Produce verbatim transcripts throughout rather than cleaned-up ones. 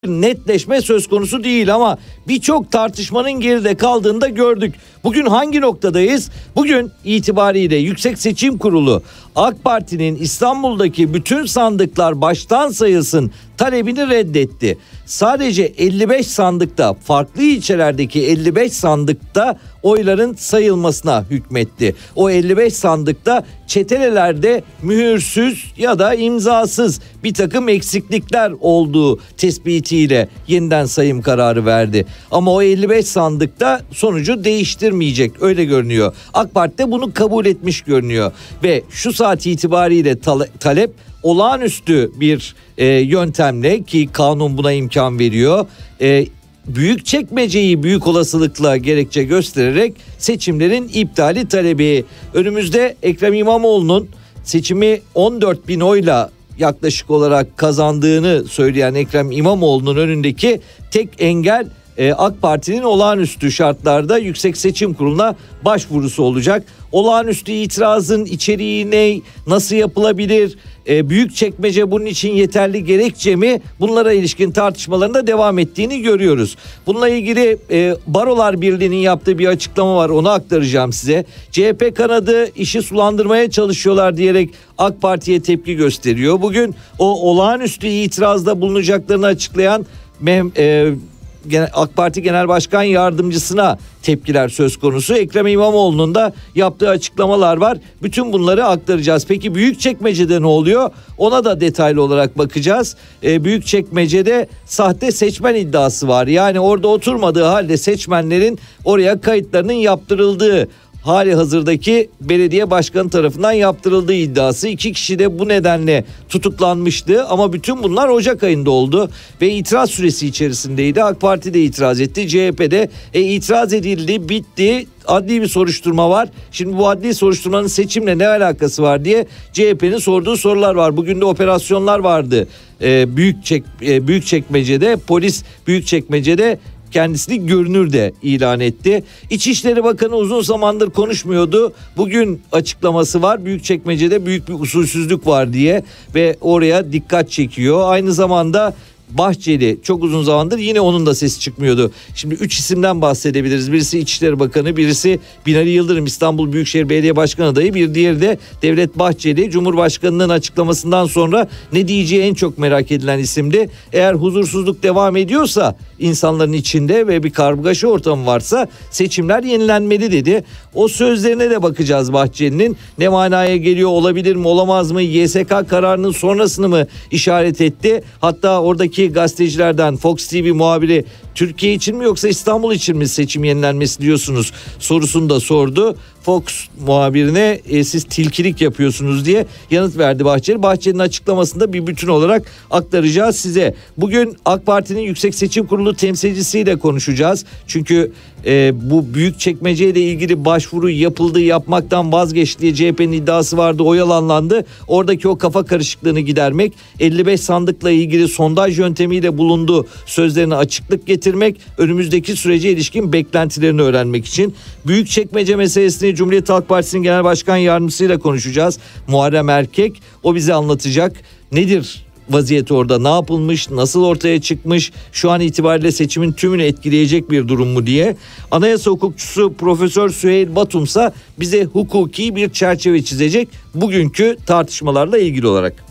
netleşme söz konusu değil ama birçok tartışmanın geride kaldığını da gördük. Bugün hangi noktadayız? Bugün itibariyle Yüksek Seçim Kurulu AK Parti'nin İstanbul'daki bütün sandıklar baştan sayılsın talebini reddetti. Sadece elli beş sandıkta, farklı ilçelerdeki elli beş sandıkta oyların sayılmasına hükmetti. O elli beş sandıkta çetelelerde mühürsüz ya da imzasız bir takım eksiklikler olduğu tespitiyle yeniden sayım kararı verdi. Ama o elli beş sandıkta sonucu değiştirmeyecek, öyle görünüyor. AK Parti de bunu kabul etmiş görünüyor ve şu saat itibariyle talep olağanüstü bir e, yöntemle, ki kanun buna imkan veriyor, e, Büyükçekmece'yi büyük olasılıkla gerekçe göstererek seçimlerin iptali talebi. Önümüzde Ekrem İmamoğlu'nun seçimi on dört bin oyla yaklaşık olarak kazandığını söyleyen Ekrem İmamoğlu'nun önündeki tek engel e, AK Parti'nin olağanüstü şartlarda Yüksek Seçim Kurulu'na başvurusu olacak. Olağanüstü itirazın içeriği ne, nasıl yapılabilir, e, Büyükçekmece bunun için yeterli gerekçe mi, bunlara ilişkin tartışmalarında devam ettiğini görüyoruz. Bununla ilgili e, Barolar Birliği'nin yaptığı bir açıklama var, onu aktaracağım size. C H P kanadı işi sulandırmaya çalışıyorlar diyerek AK Parti'ye tepki gösteriyor. Bugün o olağanüstü itirazda bulunacaklarını açıklayan Mem, e, AK Parti Genel Başkan Yardımcısına tepkiler söz konusu. Ekrem İmamoğlu'nun da yaptığı açıklamalar var. Bütün bunları aktaracağız. Peki Büyükçekmece'de ne oluyor? Ona da detaylı olarak bakacağız. Ee, Büyükçekmece'de sahte seçmen iddiası var. Yani orada oturmadığı halde seçmenlerin oraya kayıtlarının yaptırıldığı, hali hazırdaki belediye başkanı tarafından yaptırıldığı iddiası. İki kişi de bu nedenle tutuklanmıştı ama bütün bunlar Ocak ayında oldu ve itiraz süresi içerisindeydi. AK Parti de itiraz etti, C H P de e, itiraz edildi, bitti. Adli bir soruşturma var. Şimdi bu adli soruşturmanın seçimle ne alakası var diye C H P'nin sorduğu sorular var. Bugün de operasyonlar vardı. Ee, Büyükçek, e, Büyükçekmece'de, polis Büyükçekmece'de kendisini görünür de ilan etti. İçişleri Bakanı uzun zamandır konuşmuyordu. Bugün açıklaması var. Büyükçekmece'de büyük bir usulsüzlük var diye ve oraya dikkat çekiyor. Aynı zamanda Bahçeli çok uzun zamandır yine onun da sesi çıkmıyordu. Şimdi üç isimden bahsedebiliriz. Birisi İçişleri Bakanı, birisi Binali Yıldırım İstanbul Büyükşehir Belediye Başkanı adayı, bir diğeri de Devlet Bahçeli. Cumhurbaşkanının açıklamasından sonra ne diyeceği en çok merak edilen isimdi. Eğer huzursuzluk devam ediyorsa insanların içinde ve bir kargaşa ortamı varsa seçimler yenilenmeli dedi. O sözlerine de bakacağız Bahçeli'nin. Ne manaya geliyor, olabilir mi, olamaz mı? Y S K kararının sonrasını mı işaret etti? Hatta oradaki gazetecilerden Fox T V muhabiri Türkiye için mi yoksa İstanbul için mi seçim yenilenmesi diyorsunuz sorusunu da sordu. Fox muhabirine e, siz tilkilik yapıyorsunuz diye yanıt verdi Bahçeli. Bahçeli'nin açıklamasında bir bütün olarak aktaracağız size. Bugün AK Parti'nin Yüksek Seçim Kurulu temsilcisiyle konuşacağız. Çünkü e, bu Büyükçekmece ile ilgili başvuru yapıldı, yapmaktan vazgeçti diye C H P'nin iddiası vardı, oyalanlandı. Oradaki o kafa karışıklığını gidermek, elli beş sandıkla ilgili sondaj yöntemiyle bulunduğu sözlerine açıklık getirmek, önümüzdeki sürece ilişkin beklentilerini öğrenmek için. Büyükçekmece meselesini Cumhuriyet Halk Partisi'nin Genel Başkan Yardımcısıyla konuşacağız. Muharrem Erkek, o bize anlatacak. Nedir vaziyet orada, ne yapılmış, nasıl ortaya çıkmış, şu an itibariyle seçimin tümünü etkileyecek bir durum mu diye. Anayasa hukukçusu Profesör Süheyl Batumsa bize hukuki bir çerçeve çizecek bugünkü tartışmalarla ilgili olarak.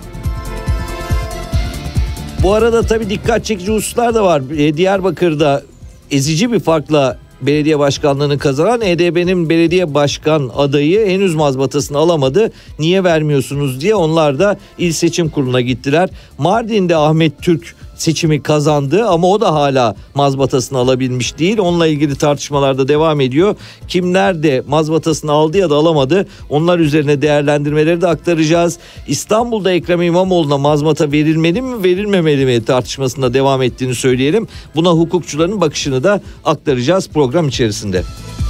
Bu arada tabii dikkat çekici hususlar da var. Diyarbakır'da ezici bir farkla belediye başkanlığını kazanan E D B'nin belediye başkan adayı henüz mazbatasını alamadı. Niye vermiyorsunuz diye onlar da İl Seçim Kurulu'na gittiler. Mardin'de Ahmet Türk seçimi kazandı ama o da hala mazbatasını alabilmiş değil. Onunla ilgili tartışmalar da devam ediyor. Kimler de mazbatasını aldı ya da alamadı, onlar üzerine değerlendirmeleri de aktaracağız. İstanbul'da Ekrem İmamoğlu'na mazbata verilmeli mi verilmemeli mi tartışmasında devam ettiğini söyleyelim. Buna hukukçuların bakışını da aktaracağız program içerisinde.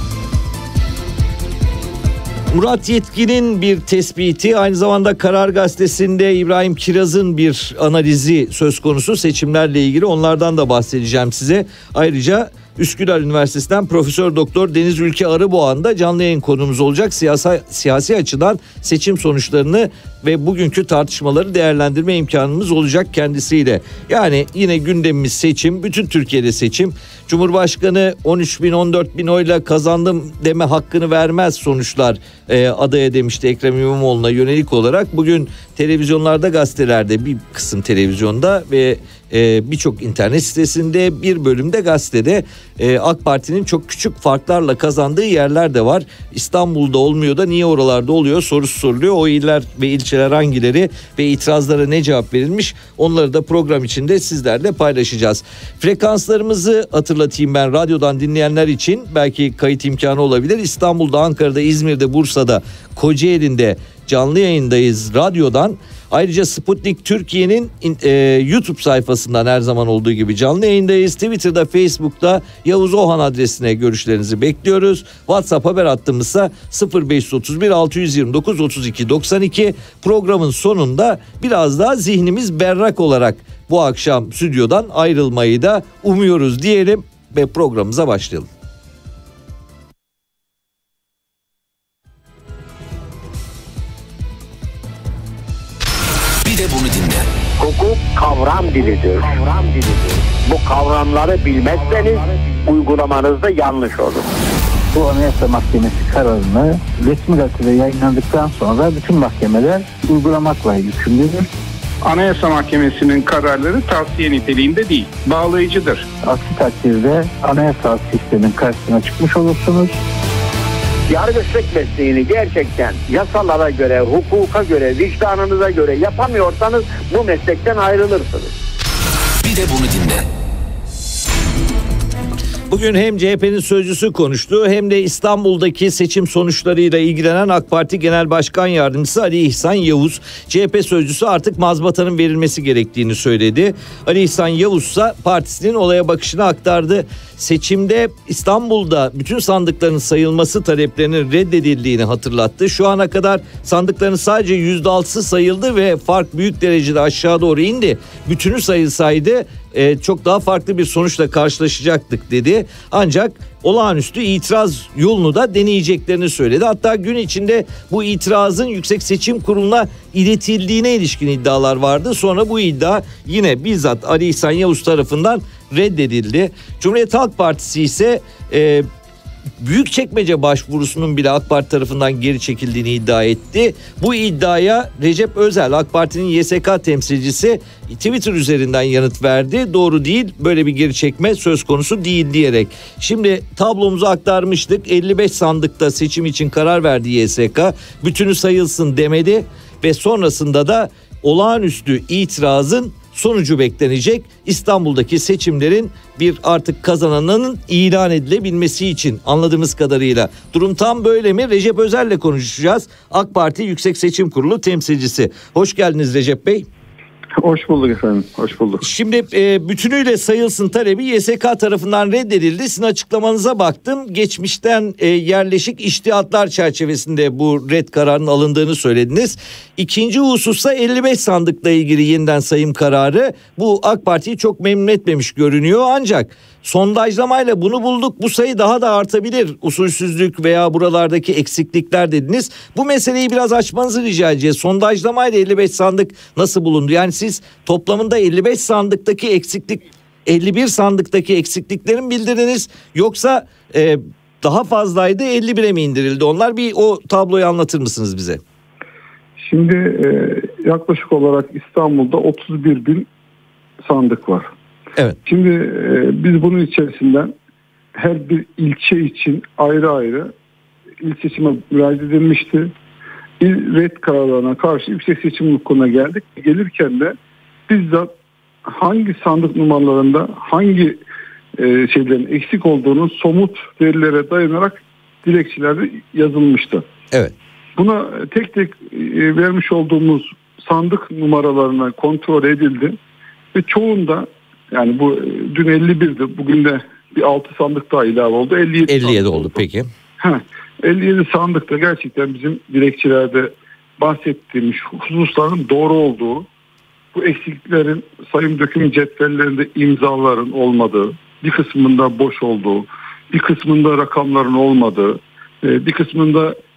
Murat Yetkin'in bir tespiti, aynı zamanda Karar Gazetesi'nde İbrahim Kiraz'ın bir analizi söz konusu seçimlerle ilgili, onlardan da bahsedeceğim size. Ayrıca Üsküdar Üniversitesi'nden Profesör Doktor Deniz Ülke Arıboğan da canlı yayın konumuz olacak. Siyasi, siyasi açıdan seçim sonuçlarını ve bugünkü tartışmaları değerlendirme imkanımız olacak kendisiyle. Yani yine gündemimiz seçim, bütün Türkiye'de seçim. Cumhurbaşkanı on üç bin on dört bin oyla kazandım deme hakkını vermez sonuçlar e, adaya demişti Ekrem İmamoğlu'na yönelik olarak. Bugün televizyonlarda, gazetelerde, bir kısım televizyonda ve e, birçok internet sitesinde, bir bölümde gazetede e, AK Parti'nin çok küçük farklarla kazandığı yerler de var. İstanbul'da olmuyor da niye oralarda oluyor sorusu soruluyor. O iller ve ilçeler hangileri ve itirazlara ne cevap verilmiş, onları da program içinde sizlerle paylaşacağız. Frekanslarımızı hatırlatayım ben radyodan dinleyenler için, belki kayıt imkanı olabilir. İstanbul'da, Ankara'da, İzmir'de, Bursa'da, Kocaeli'nde canlı yayındayız radyodan. Ayrıca Sputnik Türkiye'nin e, YouTube sayfasından her zaman olduğu gibi canlı yayındayız. Twitter'da, Facebook'ta Yavuz Ohan adresine görüşlerinizi bekliyoruz. WhatsApp haber hattımızsa sıfır beş otuz bir altı yüz yirmi dokuz otuz iki doksan iki. Programın sonunda biraz daha zihnimiz berrak olarak bu akşam stüdyodan ayrılmayı da umuyoruz diyelim ve programımıza başlayalım. Bir de bunu dinle. Hukuk kavram dilidir. Kavram dilidir. Bu kavramları bilmezseniz uygulamanız da yanlış olur. Bu Anayasa Mahkemesi kararını resmi gazetede yayınlandıktan sonra bütün mahkemeler uygulamakla yükümlüdür. Anayasa Mahkemesi'nin kararları tavsiye niteliğinde değil, bağlayıcıdır. Aksi takdirde anayasal sistemin karşısına çıkmış olursunuz. Yargıçlık mesleğini gerçekten yasalara göre, hukuka göre, vicdanınıza göre yapamıyorsanız bu meslekten ayrılırsınız. Bir de bunu dinle. Bugün hem C H P'nin sözcüsü konuştu hem de İstanbul'daki seçim sonuçlarıyla ilgilenen AK Parti Genel Başkan Yardımcısı Ali İhsan Yavuz, C H P sözcüsü artık mazbatanın verilmesi gerektiğini söyledi. Ali İhsan Yavuz ise partisinin olaya bakışını aktardı. Seçimde İstanbul'da bütün sandıkların sayılması taleplerinin reddedildiğini hatırlattı. Şu ana kadar sandıkların sadece yüzde altısı sayıldı ve fark büyük derecede aşağı doğru indi. Bütünü sayılsaydı e, çok daha farklı bir sonuçla karşılaşacaktık dedi. Ancak olağanüstü itiraz yolunu da deneyeceklerini söyledi. Hatta gün içinde bu itirazın Yüksek Seçim Kurulu'na iletildiğine ilişkin iddialar vardı. Sonra bu iddia yine bizzat Ali İhsan Yavuz tarafından reddedildi. Cumhuriyet Halk Partisi ise e, Büyükçekmece başvurusunun bile AK Parti tarafından geri çekildiğini iddia etti. Bu iddiaya Recep Özel, AK Parti'nin Y S K temsilcisi, Twitter üzerinden yanıt verdi. Doğru değil, böyle bir geri çekme söz konusu değil diyerek. Şimdi tablomuzu aktarmıştık. elli beş sandıkta seçim için karar verdi Y S K. Bütünü sayılsın demedi ve sonrasında da olağanüstü itirazın sonucu beklenecek. İstanbul'daki seçimlerin bir artık kazananının ilan edilebilmesi için anladığımız kadarıyla. Durum tam böyle mi? Recep Özel'le konuşacağız. AK Parti Yüksek Seçim Kurulu temsilcisi. Hoş geldiniz Recep Bey. Hoş bulduk efendim, hoş bulduk. Şimdi e, bütünüyle sayılsın talebi Y S K tarafından reddedildi. Sizin açıklamanıza baktım. Geçmişten e, yerleşik içtihatlar çerçevesinde bu red kararının alındığını söylediniz. İkinci husussa elli beş sandıkla ilgili yeniden sayım kararı. Bu AK Parti'yi çok memnun etmemiş görünüyor. Ancak sondajlamayla bunu bulduk. Bu sayı daha da artabilir. Usulsüzlük veya buralardaki eksiklikler dediniz. Bu meseleyi biraz açmanızı rica edeceğiz. Sondajlamayla elli beş sandık nasıl bulundu? Yani siz toplamında elli beş sandıktaki eksiklik, elli bir sandıktaki eksikliklerin bildirdiniz. Yoksa e, daha fazlaydı, elli bire mi indirildi onlar? Bir o tabloyu anlatır mısınız bize? Şimdi e, yaklaşık olarak İstanbul'da otuz bir bin sandık var. Evet. Şimdi e, biz bunun içerisinden her bir ilçe için ayrı ayrı il seçime müracaat edilmişti. İl red kararlarına karşı Yüksek Seçim Kurulu'na geldik. Gelirken de bizzat hangi sandık numaralarında hangi e, şeylerin eksik olduğunu somut verilere dayanarak dilekçelerde yazılmıştı. Evet. Buna tek tek e, vermiş olduğumuz sandık numaralarına kontrol edildi ve çoğunda, yani bu dün elli birdi, bugün de bir altı sandık daha ilave oldu. elli yedi, elli yedi oldu, oldu peki. Heh, elli yedi sandıkta gerçekten bizim dilekçelerde bahsettiğimiz hususların doğru olduğu, bu eksikliklerin sayım döküm cetvellerinde imzaların olmadığı, bir kısmında boş olduğu, bir kısmında rakamların olmadığı, bir kısmında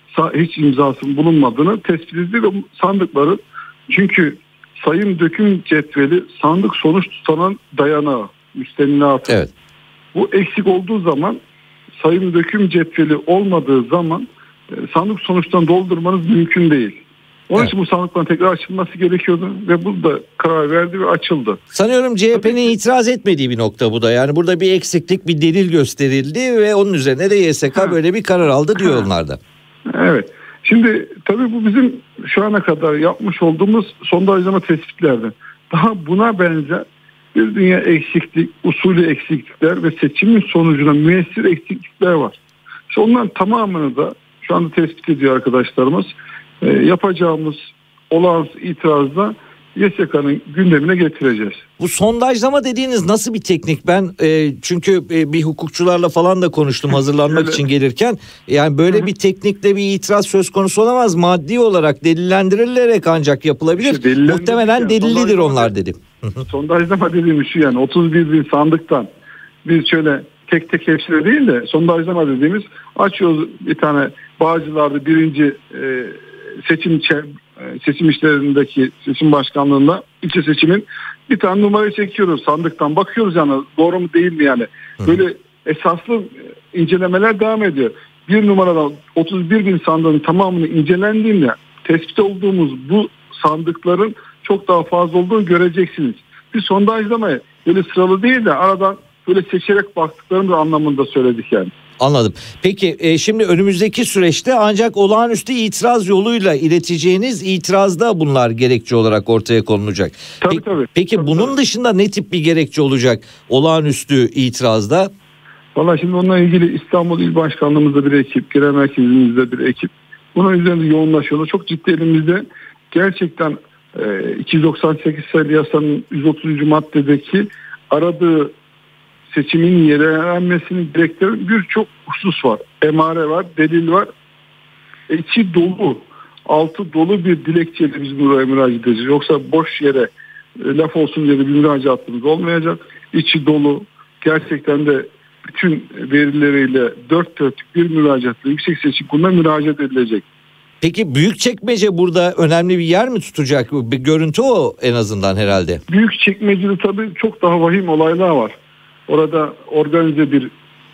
hiç imzasının bulunmadığını tespit edildi ve sandıkların, çünkü sayım döküm cetveli sandık sonuç tutanan dayanağı, müstenniatı. Evet. Bu eksik olduğu zaman, sayım döküm cetveli olmadığı zaman e, sandık sonuçtan doldurmanız mümkün değil. Onun Evet. için bu sandıkların tekrar açılması gerekiyordu ve bu da karar verdi ve açıldı. Sanıyorum C H P'nin itiraz etmediği bir nokta bu da. Yani burada bir eksiklik, bir delil gösterildi ve onun üzerine de Y S K Ha. böyle bir karar aldı diyor Ha. onlar da. Evet. Şimdi tabii bu bizim şu ana kadar yapmış olduğumuz sondajlama tespitlerden. Daha buna benzer bir dünya eksiklik, usulü eksiklikler ve seçimin sonucuna müessir eksiklikler var. İşte onların tamamını da şu anda tespit ediyor arkadaşlarımız. E, yapacağımız olağanüstü itirazda Y S K'nın gündemine getireceğiz. Bu sondajlama dediğiniz nasıl bir teknik? Ben e, çünkü e, bir hukukçularla falan da konuştum hazırlanmak Evet. için gelirken. Yani böyle Hı hı. bir teknikle bir itiraz söz konusu olamaz. Maddi olarak delillendirilerek ancak yapılabilir. İşte delillendirirken Muhtemelen delillidir sondajlama- onlar dedim. Sondajlama dediğimiz şu, yani otuz bir bin sandıktan biz şöyle tek tek hepsine değil de sondajlama dediğimiz, açıyoruz bir tane Bağcılar'da birinci e, seçim çe- e, seçim işlerindeki seçim başkanlığında ilçe seçimin bir tane numarayı çekiyoruz sandıktan, bakıyoruz yani doğru mu değil mi yani. Böyle esaslı incelemeler devam ediyor. Bir numaradan otuz bir bin sandığın tamamını incelendiğinde tespit olduğumuz bu sandıkların çok daha fazla olduğunu göreceksiniz. Bir sondajlamayı böyle sıralı değil de aradan böyle seçerek baktıklarımız anlamında söyledik yani. Anladım. Peki e, şimdi önümüzdeki süreçte ancak olağanüstü itiraz yoluyla ileteceğiniz itirazda bunlar gerekçe olarak ortaya konulacak. Tabii, Peki, tabii. peki Tabii, bunun tabii. dışında ne tip bir gerekçe olacak olağanüstü itirazda? Valla şimdi onunla ilgili İstanbul İl Başkanlığımızda bir ekip, genel merkezimizde bir ekip. Bunun üzerinde yoğunlaşıyorlar. Çok ciddi elimizde gerçekten e, iki yüz doksan sekiz sayılı yasanın yüz otuzuncu maddedeki aradığı seçimin yerellenmesini gerektiren birçok husus var. Emare var, delil var. E, içi dolu, altı dolu bir dilekçeyle biz buraya müracaat edeceğiz. Yoksa boş yere e, laf olsun diye bir müracaatımız olmayacak. İçi dolu, gerçekten de bütün verileriyle dört dörtlük bir müracaatla Yüksek Seçim Kurulu'na müracaat edilecek. Peki Büyükçekmece burada önemli bir yer mi tutacak? Bir görüntü o en azından herhalde. Büyükçekmece'de tabii çok daha vahim olaylar var. Orada organize bir,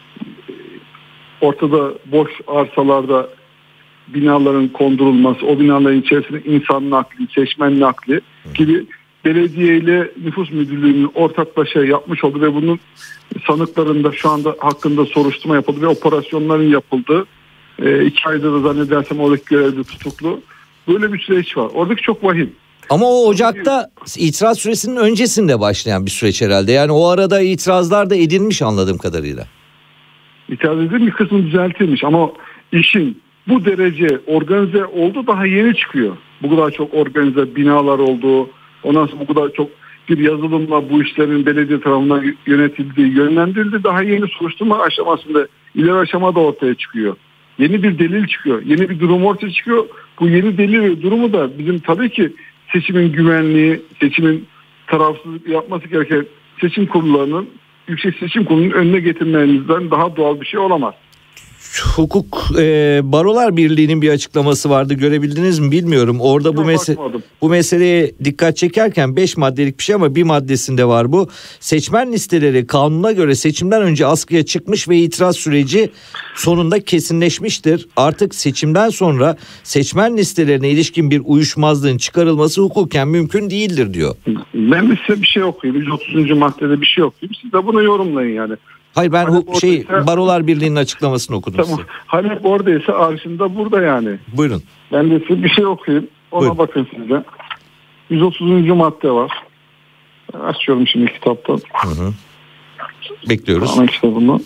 ortada boş arsalarda binaların kondurulması, o binaların içerisinde insan nakli, seçmen nakli gibi belediye ile nüfus müdürlüğünün ortaklaşa yapmış olduğu ve bunun sanıklarında şu anda hakkında soruşturma yapıldı ve operasyonların yapıldığı, e, iki ayda da zannedersem oradaki görevli tutuklu. Böyle bir süreç var. Oradaki çok vahim. Ama o Ocak'ta itiraz süresinin öncesinde başlayan bir süreç herhalde. Yani o arada itirazlar da edilmiş anladığım kadarıyla. İtiraz edilmiş, bir kısmı düzeltilmiş ama işin bu derece organize oldu daha yeni çıkıyor. Bu kadar çok organize binalar oldu. Ondan sonra bu kadar çok bir yazılımla bu işlerin belediye tarafından yönetildiği, yönlendirildi. Daha yeni soruşturma aşamasında, ileri aşamada ortaya çıkıyor. Yeni bir delil çıkıyor. Yeni bir durum ortaya çıkıyor. Bu yeni delil ve durumu da bizim tabii ki seçimin güvenliği, seçimin tarafsızlık yapması gereken seçim kurullarının, Yüksek Seçim Kurulu'nun önüne getirmenizden daha doğal bir şey olamaz. Hukuk e, Barolar Birliği'nin bir açıklaması vardı, görebildiniz mi bilmiyorum. Orada bu Yok, mesele bakmadım. bu meseleye dikkat çekerken beş maddelik bir şey ama bir maddesinde var bu. Seçmen listeleri kanuna göre seçimden önce askıya çıkmış ve itiraz süreci sonunda kesinleşmiştir. Artık seçimden sonra seçmen listelerine ilişkin bir uyuşmazlığın çıkarılması hukuken mümkün değildir diyor. Ben de size bir şey okuyayım. yüz otuzuncu maddede bir şey okuyayım. Siz de bunu yorumlayın yani. Hayır ben Hani hu- şey oradaysa- Barolar Birliği'nin açıklamasını okudum Tamam. size. Halep oradaysa arşında burada yani. Buyurun. Ben de size bir şey okuyayım. Ona Buyurun. bakın siz de. yüz otuzuncu madde var. Ben açıyorum şimdi kitaptan. Hı hı. Bekliyoruz. Ana kitabını.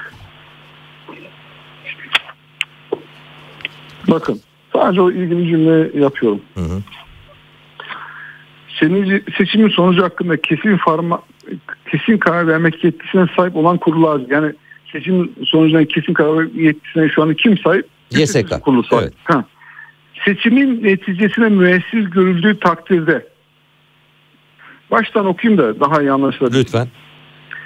Bakın. Sadece o ilgili cümle yapıyorum. Hı hı. Senin seçimin sonucu hakkında kesin farma, kesin karar vermek yetkisine sahip olan kurullar, yani seçim sonucundan kesin karar vermek yetkisine şu an kim sahip? Y S K. Kurulu sahip. Evet. Ha. Seçimin neticesine müessiz görüldüğü takdirde, baştan okuyayım da daha iyi anlaşılabilir. Lütfen.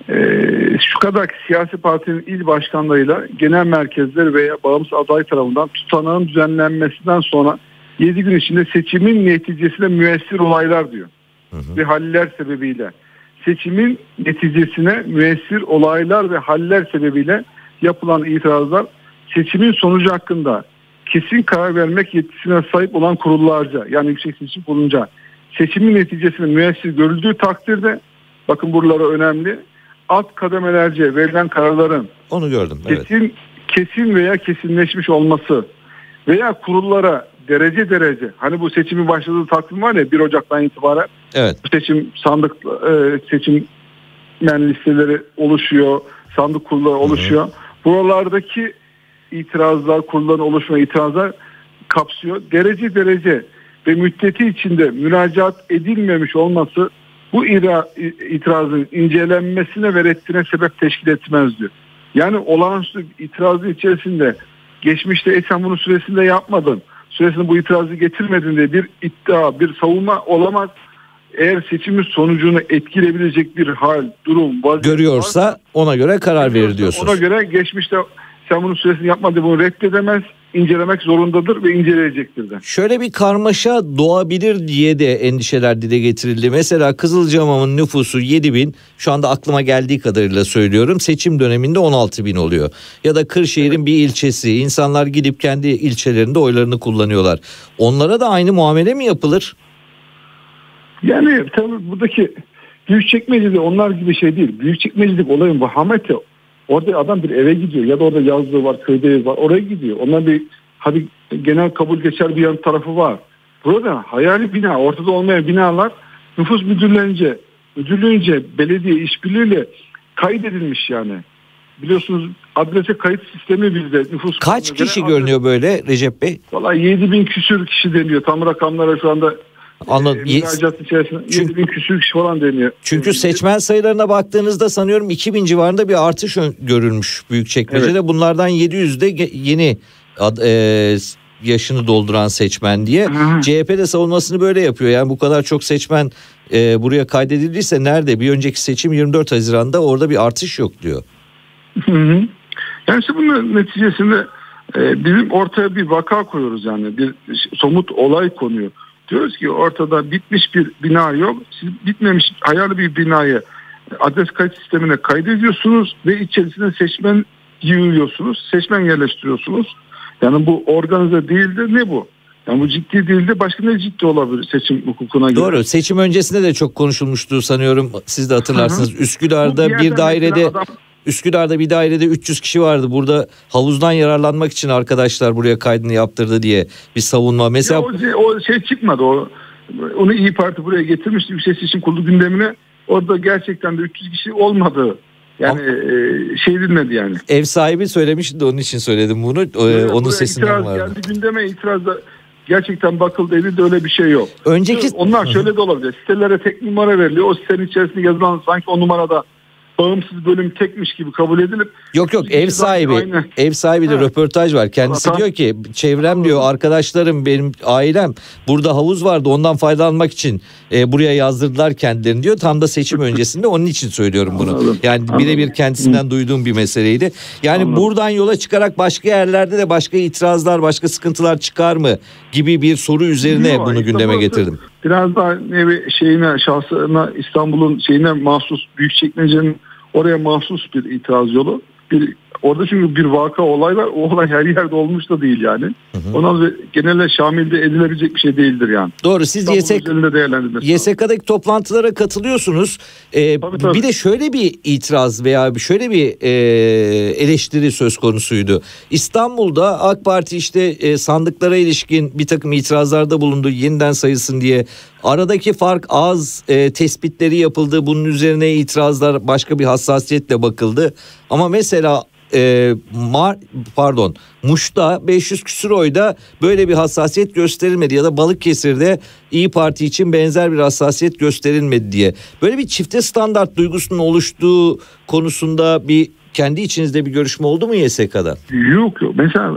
Ee, şu kadar siyasi partinin il başkanlarıyla genel merkezleri veya bağımsız aday tarafından tutanağın düzenlenmesinden sonra yedi gün içinde seçimin neticesine müessir olaylar diyor. Hı hı. Ve haller sebebiyle. Seçimin neticesine müessir olaylar ve haller sebebiyle yapılan itirazlar seçimin sonucu hakkında kesin karar vermek yetisine sahip olan kurullarca, yani Yüksek Seçim Kurulu'nca seçimin neticesine müessir görüldüğü takdirde, bakın buralara önemli, alt kademelerce verilen kararların onu gördüm, evet. kesin, kesin veya kesinleşmiş olması veya kurullara derece derece, hani bu seçimin başladığı takvim var ya, bir Ocak'tan itibaren evet. bu seçim sandık e, seçim yani listeleri oluşuyor, sandık kurulları oluşuyor. Hı hı. Buralardaki itirazlar, kurulların oluşma itirazlar kapsıyor. Derece derece ve müddeti içinde müracaat edilmemiş olması bu itirazın incelenmesine ve reddine sebep teşkil etmez diyor. Yani olağanüstü itirazı içerisinde geçmişte e sen bunu süresinde yapmadın, süresinde bu itirazı getirmedin diye bir iddia, bir savunma olamaz. Eğer seçimin sonucunu etkileyebilecek bir hal, durum, vaziyet görüyorsa varsa, ona göre karar verir diyorsunuz. Ona göre geçmişte sen bunun süresini yapmadın, bunu reddedemez, incelemek zorundadır ve inceleyecektir de. Şöyle bir karmaşa doğabilir diye de endişeler dile getirildi. Mesela Kızılcahamam'ın nüfusu yedi bin, şu anda aklıma geldiği kadarıyla söylüyorum, seçim döneminde on altı bin oluyor. Ya da Kırşehir'in evet. bir ilçesi, insanlar gidip kendi ilçelerinde oylarını kullanıyorlar. Onlara da aynı muamele mi yapılır? Yani tabii buradaki Büyükçekmece'de onlar gibi şey değil. Büyükçekmece'deki olayın vahameti, orada adam bir eve gidiyor ya da orada yazlığı var, köyde ev var, oraya gidiyor. Onlar bir hadi genel kabul geçer bir yan tarafı var. Burada hayali bina, ortada olmayan binalar nüfus müdürlüğünce, müdürlüğünce belediye işbirliğiyle kaydedilmiş yani. Biliyorsunuz adrese kayıt sistemi bizde. Nüfus kaç kişi görünüyor adres, böyle Recep Bey? Vallahi yedi bin küsür kişi deniyor. Tam rakamlara şu anda Anladım. E, müracaat içerisinde yedi bin küsür kişi falan deniyor. Çünkü seçmen sayılarına baktığınızda sanıyorum iki bin civarında bir artış görülmüş Büyükçekmece'de. Evet. Bunlardan yedi yüzde yeni e, yaşını dolduran seçmen diye. Hı-hı. C H P de savunmasını böyle yapıyor. Yani bu kadar çok seçmen e, buraya kaydedildiyse nerede? Bir önceki seçim yirmi dört Haziran'da, orada bir artış yok diyor. Hı-hı. Yani işte bunun neticesinde e, bizim ortaya bir vaka koyuyoruz, yani bir somut olay konuyor. Diyoruz ki ortada bitmiş bir bina yok. Siz bitmemiş hayali bir binayı adres kayıt sistemine kaydediyorsunuz ve içerisine seçmen yığıyorsunuz. Seçmen yerleştiriyorsunuz. Yani bu organize değildir. Ne bu? Yani bu ciddi değildir. Başka ne ciddi olabilir seçim hukukuna göre? Doğru. Seçim öncesinde de çok konuşulmuştu sanıyorum. Siz de hatırlarsınız. Hı hı. Üsküdar'da bir, bir dairede... Adam... Üsküdar'da bir dairede üç yüz kişi vardı. Burada havuzdan yararlanmak için arkadaşlar buraya kaydını yaptırdı diye bir savunma. Mesela o şey, o şey çıkmadı. O onu İYİ Parti buraya getirmişti Yüksek Seçim Kurulu gündemine. Orada gerçekten de üç yüz kişi olmadı. Yani e, şey bilmedi yani. Ev sahibi söylemişti de onun için söyledim bunu. Evet, onun sesinden vardı. Geldi gündeme, itirazda gerçekten bakıldı, edildi, öyle bir şey yok. Önceki onlar şöyle de olabilir. Sitelere tek numara veriliyor. O sitenin içerisinde yazılan sanki o numarada bağımsız bölüm tekmiş gibi kabul edilip yok yok ev sahibi aynı. ev sahibi de röportaj var. Kendisi ha, diyor ki çevrem diyor, arkadaşlarım, benim ailem burada havuz vardı, ondan faydalanmak için e, buraya yazdırdılar kendilerini diyor. Tam da seçim öncesinde, onun için söylüyorum bunu. Anladım. Yani birebir kendisinden Hı. duyduğum bir meseleydi. Yani Anladım. buradan yola çıkarak başka yerlerde de başka itirazlar, başka sıkıntılar çıkar mı gibi bir soru üzerine yok, bunu gündeme getirdim. Biraz daha nevi şeyine, şahsına, İstanbul'un şeyine mahsus, Büyükçekmece'nin oraya mahsus bir itiraz yolu. Bir, orada çünkü bir vaka, olay var. O olay her yerde olmuş da değil yani. Hı hı. Ondan genelde şamilde edilebilecek bir şey değildir yani. Doğru. Siz Y S K'daki toplantılara katılıyorsunuz. Ee, tabii, tabii. Bir de şöyle bir itiraz veya şöyle bir e, eleştiri söz konusuydu. İstanbul'da AK Parti işte e, sandıklara ilişkin bir takım itirazlarda bulundu, yeniden sayılsın diye. Aradaki fark az, e, tespitleri yapıldı. Bunun üzerine itirazlar başka bir hassasiyetle bakıldı. Ama mesela e, Mar pardon Muş'ta beş yüz küsur oyda böyle bir hassasiyet gösterilmedi ya da Balıkesir'de İYİ Parti için benzer bir hassasiyet gösterilmedi diye. Böyle bir çifte standart duygusunun oluştuğu konusunda bir kendi içinizde bir görüşme oldu mu Y S K'da? Yok yok. Mesela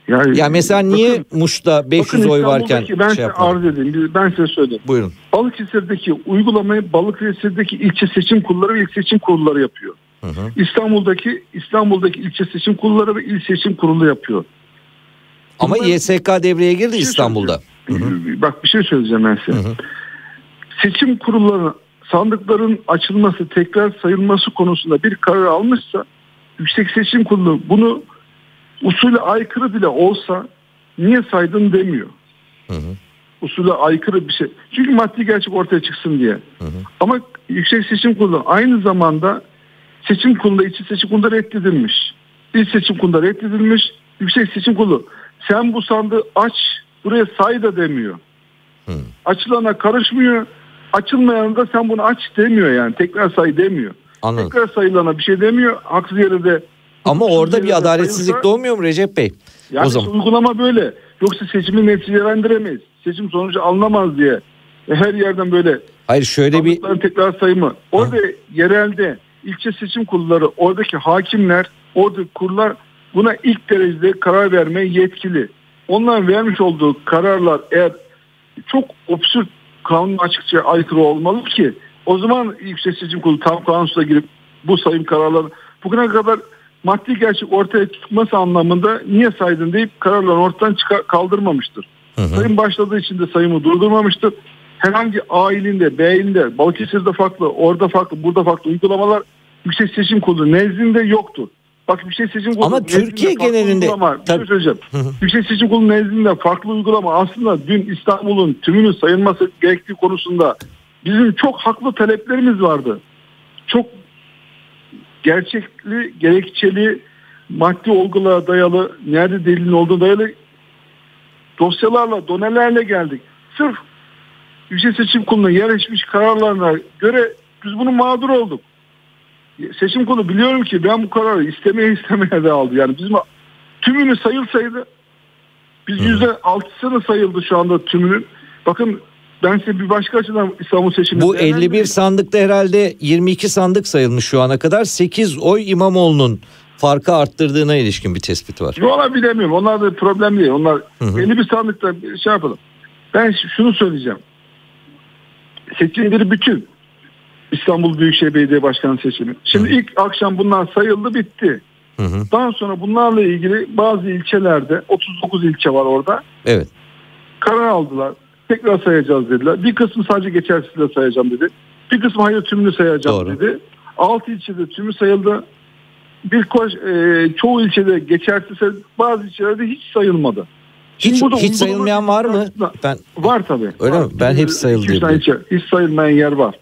Yani, Ya mesela niye bakın, Muş'ta beş yüz bakın oy varken İstanbul'daki, ben şey size yapmadı? arz edeyim. Ben size söyleyeyim. Buyurun. Balıkesir'deki uygulamayı Balıkesir'deki ilçe seçim kurulları ve il seçim kurulları yapıyor. Hı hı. İstanbul'daki İstanbul'daki ilçe seçim kurulları ve il seçim kurulu yapıyor. Ama Bunlar- Y S K devreye girdi Bir şey İstanbul'da. söyleyeceğim. Bak bir şey söyleyeceğim ben size. Hı hı. Seçim kurulları sandıkların açılması, tekrar sayılması konusunda bir karar almışsa Yüksek Seçim Kurulu bunu usule aykırı bile olsa niye saydın demiyor. Hı hı. Usule aykırı bir şey. Çünkü maddi gerçek ortaya çıksın diye. Hı hı. Ama Yüksek Seçim Kurulu aynı zamanda seçim kurulu, içi seçim kurulu reddedilmiş. İl seçim kurulu reddedilmiş. Yüksek Seçim Kurulu sen bu sandığı aç, buraya say da demiyor. Hı. Açılana karışmıyor. Açılmayan da sen bunu aç demiyor yani. Tekrar say demiyor. Anladım. Tekrar sayılana bir şey demiyor. Haksız yere de. Ama orada yere bir de adaletsizlik sayılsa- doğmuyor mu Recep Bey? Yani O zaman. işte uygulama böyle. Yoksa seçimi neticelendiremeyiz. Seçim sonucu alınamaz diye. E her yerden böyle Hayır şöyle bir sandıkların tekrar sayımı. Orada yerelde ilçe seçim kurulları, oradaki hakimler, oradaki kurullar buna ilk derecede karar vermeye yetkili. Onların vermiş olduğu kararlar eğer çok absürt, kanun açıkça aykırı olmalı ki o zaman Yüksek Seçim Kurulu tam kanunsuzluğa girip bu sayım kararları bugüne kadar maddi gerçek ortaya çıkması anlamında niye saydın deyip kararları ortadan çıkar, kaldırmamıştır. Hı hı. Sayım başladığı için de sayımı durdurmamıştır. Herhangi A ilinde, B ilinde, Balıkesir'de farklı, orada farklı, burada farklı uygulamalar Yüksek Seçim Kurulu nezdinde yoktur. Bak Yüksek Seçim Kurulu Ama nezdinde Türkiye farklı genelinde- uygulama, bir şey Tabii. söyleyeceğim. Yüksek Seçim Kurulu nezdinde farklı uygulama aslında dün İstanbul'un tümünün sayılması gerektiği konusunda bizim çok haklı taleplerimiz vardı. Çok gerçekli, gerekçeli, maddi olgulara dayalı, nerede delilin olduğuna dayalı dosyalarla, donelerle geldik. Sırf Yüksek Seçim Kurulu'na yerleşmiş kararlarına göre biz bunun mağdur olduk. Seçim Kurulu biliyorum ki ben bu kararı istemeye istemeye de aldı. Yani bizim tümünü sayılsaydı biz yüzde altısını sayıldı şu anda tümünün. Bakın ben size bir başka açıdan İstanbul seçimini bu elli bir sandıkta herhalde yirmi iki sandık sayılmış şu ana kadar. sekiz oy İmamoğlu'nun farkı arttırdığına ilişkin bir tespit var. Valla bilemiyorum. Onlar da problem değil. Onlar Hı hı. elli bir sandıkta şey yapalım. Ben şunu söyleyeceğim. Seçim bir bütün. İstanbul Büyükşehir Belediye Başkanı seçimi. Şimdi Hı. ilk akşam bunlar sayıldı, bitti. Hı hı. Daha sonra bunlarla ilgili bazı ilçelerde otuz dokuz ilçe var orada. Evet. Karar aldılar. Tekrar sayacağız dediler. Bir kısmı sadece geçersizle sayacağım dedi. Bir kısmı hayır tümünü sayacağım Doğru. dedi. altı ilçede tümü sayıldı. Bir koş, e, çoğu ilçede geçersizse bazı ilçelerde hiç sayılmadı. Hiç, Burada hiç uygulama sayılmayan var mı? aslında- Ben Var tabii. Öyle Var. mi? Ben hepsi sayıldı iki üç tane diye ilçe, hiç sayılmayan yer var.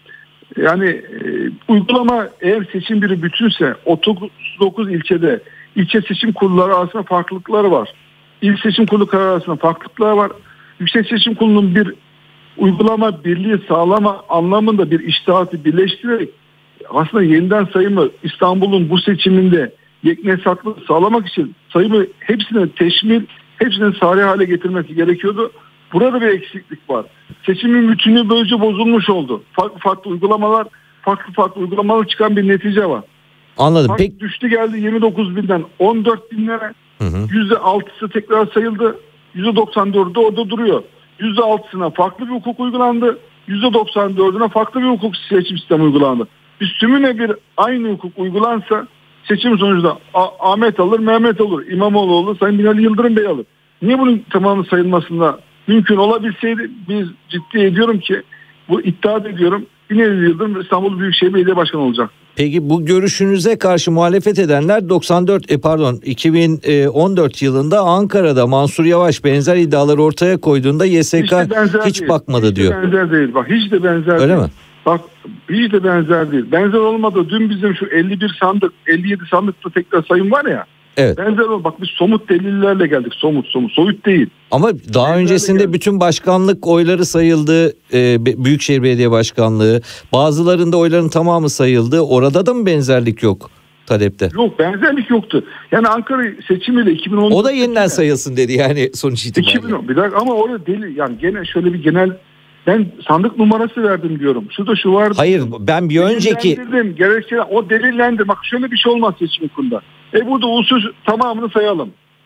Yani e, uygulama eğer seçim biri bütünse otuz dokuz ilçede ilçe seçim kurulları arasında farklılıklar var. İl seçim kurulu kararı arasında farklılıklar var. Yüksek Seçim Kurulu'nun bir uygulama birliği sağlama anlamında bir içtihatı birleştirerek aslında yeniden sayımı İstanbul'un bu seçiminde yeknesaklı sağlamak için sayımı hepsine teşmil, hepsine sari hale getirmesi gerekiyordu. Burada bir eksiklik var. Seçimin bütünü böylece bozulmuş oldu. Farklı farklı uygulamalar, farklı farklı uygulamalar çıkan bir netice var. anladım. Fark Peki. düştü geldi yirmi dokuz binden on dört binlere. Hı hı. yüzde altısı tekrar sayıldı. yüzde doksan dördü orada duruyor. yüzde altısına farklı bir hukuk uygulandı. yüzde doksan dördüne farklı bir hukuk seçim sistemi uygulandı. Biz tümüne bir aynı hukuk uygulansa seçim sonucunda A- Ahmet alır, Mehmet alır, İmamoğlu olur, Sayın Binali Yıldırım Bey alır. Niye bunun tamamı sayılmasında mümkün olabilseydi biz ciddi ediyorum ki bu iddia ediyorum Binali Yıldırım İstanbul Büyükşehir Belediye Başkanı olacak. Peki bu görüşünüze karşı muhalefet edenler doksan dört e pardon iki bin on dört yılında Ankara'da Mansur Yavaş benzer iddiaları ortaya koyduğunda Y S K Hiç de benzer hiç değil. bakmadı hiç diyor. de benzer değil. Bak hiç de benzer Öyle değil. mi? Bak hiç de benzer değil. Benzer olmadı. Dün bizim şu elli bir sandık, elli yedi sandıkta tekrar sayım var ya. Evet. Benzer olmadı. Bak biz somut delillerle geldik. Somut somut. Soyut değil. Ama daha Benzer öncesinde yani. bütün başkanlık oyları sayıldı. E, Be- Büyükşehir Belediye Başkanlığı. Bazılarında oyların tamamı sayıldı. Orada da mı benzerlik yok talepte? Yok benzerlik yoktu. Yani Ankara seçimiyle iki bin on O da yeniden sayılsın dedi yani sonuç iki bin itibariyle. on bir dakika ama orada deli yani gene şöyle bir genel ben sandık numarası verdim diyorum. Şurada şu vardı. Hayır ben bir önceki Delillendirdim. Gerekçe o delillendi. Bak şöyle bir şey olmaz seçim hukukunda. E burada usul tamamını sayalım.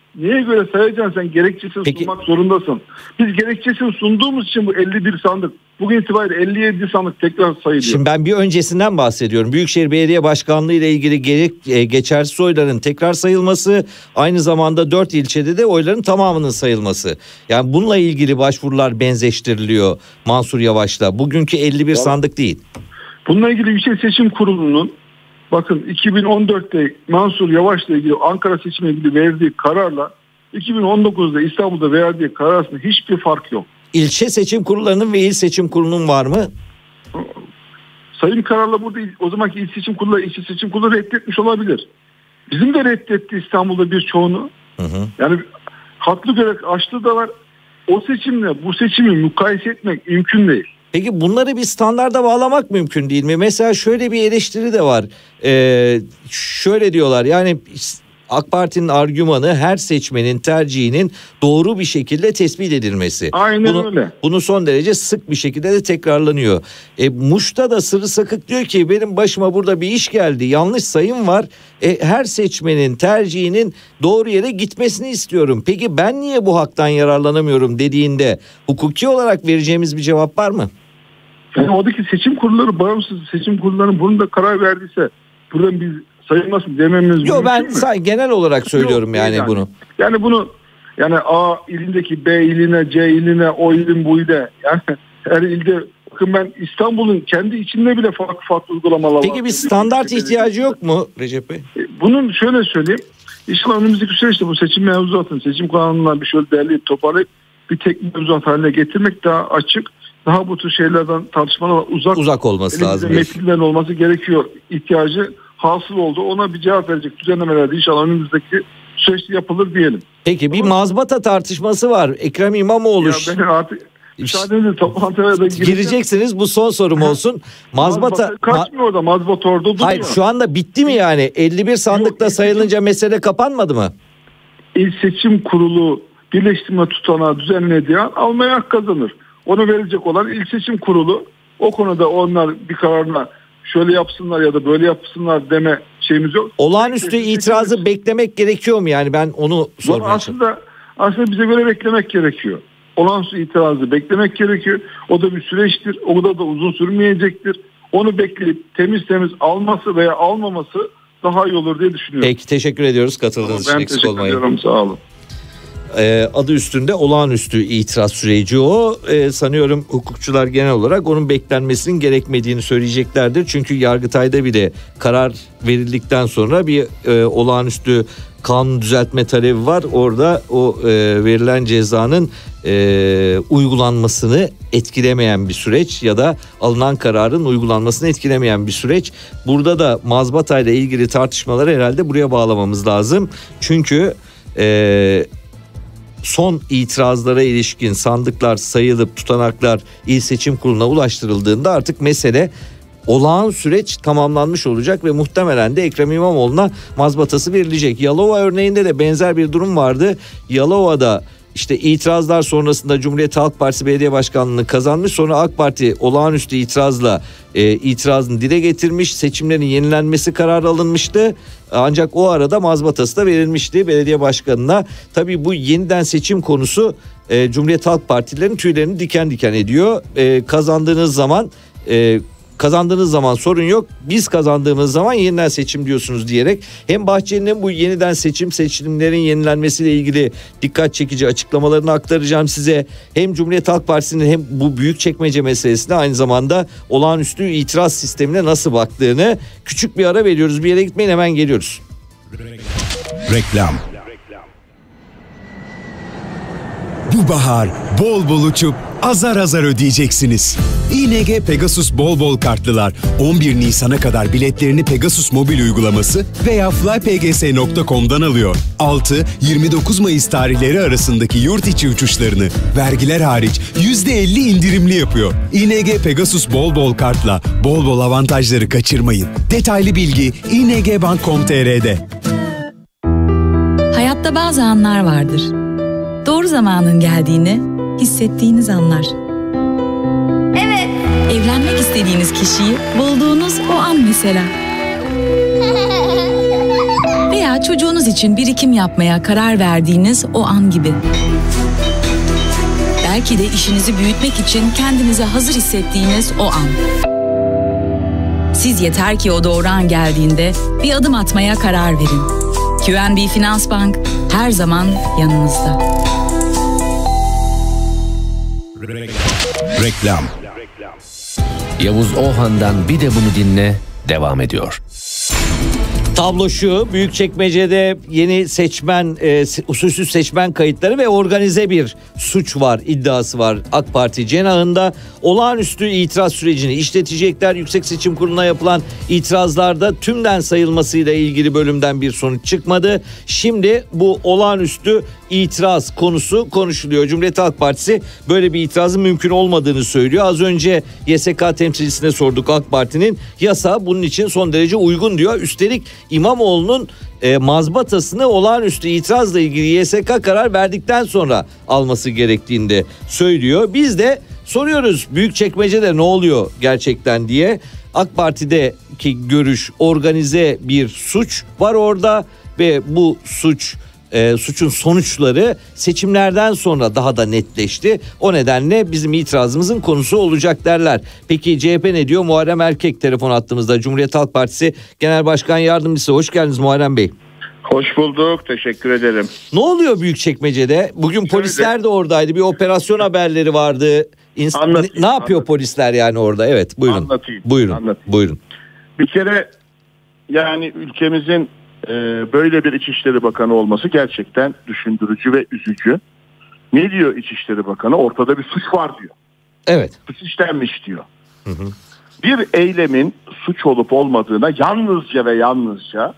Neye göre sayacaksın sen? Gerekçesini Peki. sunmak zorundasın. Biz gerekçesini sunduğumuz için bu elli bir sandık, bugün itibariyle elli yedi sandık tekrar sayılıyor. Şimdi ben bir öncesinden bahsediyorum. Büyükşehir Belediye Başkanlığı ile ilgili gerek, e, geçersiz oyların tekrar sayılması, aynı zamanda dört ilçede de oyların tamamının sayılması. Yani bununla ilgili başvurular benzeştiriliyor Mansur Yavaş'la. Bugünkü elli bir sandık değil. Bununla ilgili Yüksek Seçim Kurulu'nun bakın iki bin on dörtte Mansur Yavaş'la ilgili Ankara seçimiyle ilgili verdiği kararla iki bin on dokuzda İstanbul'da verdiği karar arasında hiçbir fark yok. İlçe seçim kurullarının ve il seçim kurulunun var mı? Sayım kararla burada o zamanki il seçim kurulu, ilçe seçim kurulu reddetmiş olabilir. Bizim de reddetti İstanbul'da birçoğunu. Hı hı. Yani haklı göre açtığı da var. O seçimle bu seçimi mukayese etmek mümkün değil. Peki bunları bir standarda bağlamak mümkün değil mi? Mesela şöyle bir eleştiri de var. Ee, şöyle diyorlar, yani AK Parti'nin argümanı her seçmenin tercihinin doğru bir şekilde tespit edilmesi. Aynen bunu, öyle. Bunu son derece sık bir şekilde de tekrarlanıyor. E, Muş'ta da Sırrı Sakık diyor ki benim başıma burada bir iş geldi. Yanlış sayım var. E, her seçmenin tercihinin doğru yere gitmesini istiyorum. Peki ben niye bu haktan yararlanamıyorum dediğinde hukuki olarak vereceğimiz bir cevap var mı? Yani oradaki seçim kurulları, bağımsız seçim kurullarının bunun da karar verdiyse buradan biz sayılmasın dememiz Yok, ben mümkün mü? say, genel olarak söylüyorum. Yok, yani, yani bunu. Yani bunu yani A ilindeki B iline, C iline, o ilin bu ile, yani her ilde, bakın ben İstanbul'un kendi içinde bile farklı farklı uygulamalar var. Peki bir standart ihtiyacı yok mu Recep Bey? Bunun şöyle söyleyeyim. İnşallah önümüzdeki süreçte bu seçim mevzuatını, seçim kanunlarını bir şöyle derleyip toparlayıp bir tek mevzuat haline getirmek daha açık, daha bu tür şeylerden, tartışmalar uzak, uzak olması lazım. Metinlerin olması gerekiyor. İhtiyacı hasıl oldu. Ona bir cevap verecek düzenlemeler de inşallah önümüzdeki süreçte yapılır diyelim. Peki bir mazbata tartışması var. Ekrem İmamoğlu. Ya ben artık müsaadenizle toplantıya da gireceksiniz. Bu son sorum olsun. Mazbata, mazbata kaçmıyor orada. Mazbata orada duruyor. Hayır, şu anda bitti mi yani? elli bir sandıkta Yok, sayılınca seçim, mesele kapanmadı mı? İl Seçim Kurulu birleştirme tutanağı düzenlediği an almaya hak kazanır. Onu verecek olan İl Seçim Kurulu, o konuda onlar bir kararına şöyle yapsınlar ya da böyle yapsınlar deme şeyimiz yok. Olağanüstü itirazı seçim, beklemek gerekiyor mu yani? Ben onu sormaya aslında aslında bize göre beklemek gerekiyor. Olağanüstü itirazı beklemek gerekiyor. O da bir süreçtir. O da da uzun sürmeyecektir. Onu bekleyip temiz temiz alması veya almaması daha iyi olur diye düşünüyorum. Peki, teşekkür ediyoruz katıldığınız için. Ben teşekkür ediyorum. Sağ olun. Ee, adı üstünde olağanüstü itiraz süreci o. Ee, sanıyorum hukukçular genel olarak onun beklenmesinin gerekmediğini söyleyeceklerdir. Çünkü Yargıtay'da bile karar verildikten sonra bir e, olağanüstü kanun düzeltme talebi var. Orada o e, verilen cezanın e, uygulanmasını etkilemeyen bir süreç ya da alınan kararın uygulanmasını etkilemeyen bir süreç. Burada da mazbatayla ilgili tartışmaları herhalde buraya bağlamamız lazım. Çünkü e, son itirazlara ilişkin sandıklar sayılıp tutanaklar İl Seçim Kurulu'na ulaştırıldığında artık mesele olağan süreç tamamlanmış olacak ve muhtemelen de Ekrem İmamoğlu'na mazbatası verilecek. Yalova örneğinde de benzer bir durum vardı. Yalova'da işte itirazlar sonrasında Cumhuriyet Halk Partisi belediye başkanlığını kazanmış. Sonra AK Parti olağanüstü itirazla e, itirazını dile getirmiş. Seçimlerin yenilenmesi kararı alınmıştı. Ancak o arada mazbatası da verilmişti belediye başkanına. Tabii bu yeniden seçim konusu e, Cumhuriyet Halk Partilerinin tüylerini diken diken ediyor. E, kazandığınız zaman e, kazandığınız zaman sorun yok. Biz kazandığımız zaman yeniden seçim diyorsunuz diyerek hem Bahçeli'nin bu yeniden seçim seçimlerin yenilenmesiyle ilgili dikkat çekici açıklamalarını aktaracağım size. Hem Cumhuriyet Halk Partisi'nin hem bu büyükçekmece meselesine aynı zamanda olağanüstü itiraz sistemine nasıl baktığını, küçük bir ara veriyoruz. Bir yere gitmeyin, hemen geliyoruz. Reklam. Bu bahar bol bol uçup azar azar ödeyeceksiniz. İ N G Pegasus bol bol kartlılar on bir Nisan'a kadar biletlerini Pegasus mobil uygulaması veya fly p g s nokta com'dan alıyor. altı yirmi dokuz Mayıs tarihleri arasındaki yurt içi uçuşlarını vergiler hariç yüzde elli indirimli yapıyor. İ N G Pegasus bol bol kartla bol bol avantajları kaçırmayın. Detaylı bilgi i n g bank nokta com nokta t r'de. Hayatta bazı anlar vardır. Doğru zamanın geldiğini hissettiğiniz anlar. Evet. Evlenmek istediğiniz kişiyi bulduğunuz o an mesela. Ve Veya çocuğunuz için birikim yapmaya karar verdiğiniz o an gibi. Belki de işinizi büyütmek için kendinizi hazır hissettiğiniz o an. Siz yeter ki o doğru an geldiğinde bir adım atmaya karar verin. Q N B Finans Bank her zaman yanınızda. Reklam. Yavuz Ohan'dan Bir de Bunu Dinle devam ediyor. Tablo şu: Büyükçekmece'de yeni seçmen, e, usulsüz seçmen kayıtları ve organize bir suç var, iddiası var AK Parti cenahında. Olağanüstü itiraz sürecini işletecekler. Yüksek Seçim Kurulu'na yapılan itirazlarda tümden sayılmasıyla ilgili bölümden bir sonuç çıkmadı. Şimdi bu olağanüstü itiraz konusu konuşuluyor. Cumhuriyet Halk Partisi böyle bir itirazın mümkün olmadığını söylüyor. Az önce Y S K temsilcisine sorduk AK Parti'nin. Yasa bunun için son derece uygun diyor. Üstelik İmamoğlu'nun e, mazbatasını olağanüstü itirazla ilgili Y S K karar verdikten sonra alması gerektiğini de söylüyor. Biz de soruyoruz Büyükçekmece'de ne oluyor gerçekten diye. AK Parti'deki görüş, organize bir suç var orada ve bu suç E, suçun sonuçları seçimlerden sonra daha da netleşti. O nedenle bizim itirazımızın konusu olacak derler. Peki C H P ne diyor? Muharrem Erkek telefon attığımızda, Cumhuriyet Halk Partisi Genel Başkan Yardımcısı. Hoş geldiniz Muharrem Bey. Hoş bulduk. Teşekkür ederim. Ne oluyor Büyükçekmece'de? Bugün Şöyle, polisler de oradaydı. Bir operasyon haberleri vardı. İns- Anlatayım, ne, ne yapıyor anlatayım. polisler yani orada? Evet, buyurun. Anlatayım. Buyurun. Anlatayım. Buyurun. Bir kere yani ülkemizin e, böyle bir İçişleri Bakanı olması gerçekten düşündürücü ve üzücü. Ne diyor İçişleri Bakanı? Ortada bir suç var diyor. Evet. Suç işlenmiş diyor. Hı hı. Bir eylemin suç olup olmadığına yalnızca ve yalnızca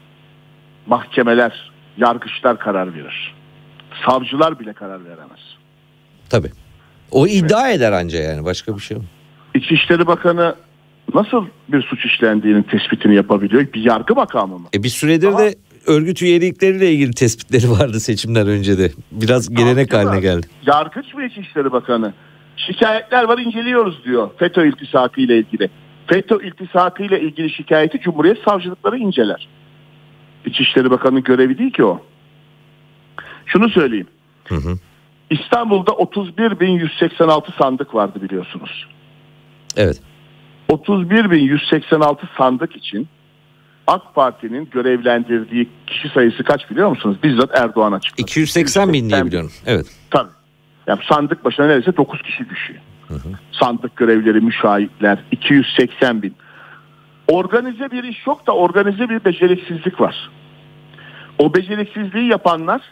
mahkemeler, yargıçlar karar verir. Savcılar bile karar veremez. Tabii. O iddia evet. eder anca yani, başka bir şey yok. İçişleri Bakanı nasıl bir suç işlendiğinin tespitini yapabiliyor? Bir yargı makamı mı? E bir süredir Ama, de örgüt üyelikleriyle ilgili tespitleri vardı seçimden önce de. Biraz gelenek haline geldi. Yargıç mı İçişleri Bakanı? Şikayetler var, inceliyoruz diyor FETÖ iltisakı ile ilgili. FETÖ iltisakı ile ilgili şikayeti Cumhuriyet Savcılıkları inceler. İçişleri Bakanı'nın görevi değil ki o. Şunu söyleyeyim. Hı hı. İstanbul'da otuz bir bin yüz seksen altı sandık vardı biliyorsunuz. Evet. otuz bir bin yüz seksen altı sandık için AK Parti'nin görevlendirdiği kişi sayısı kaç biliyor musunuz? Bizzat Erdoğan açıkladı. iki yüz seksen bin diye biliyorum. Evet. Tabii. Yani sandık başına neredeyse dokuz kişi düşüyor. Hı hı. Sandık görevlileri, müşahitler iki yüz seksen bin. Organize bir iş yok da organize bir beceriksizlik var. O beceriksizliği yapanlar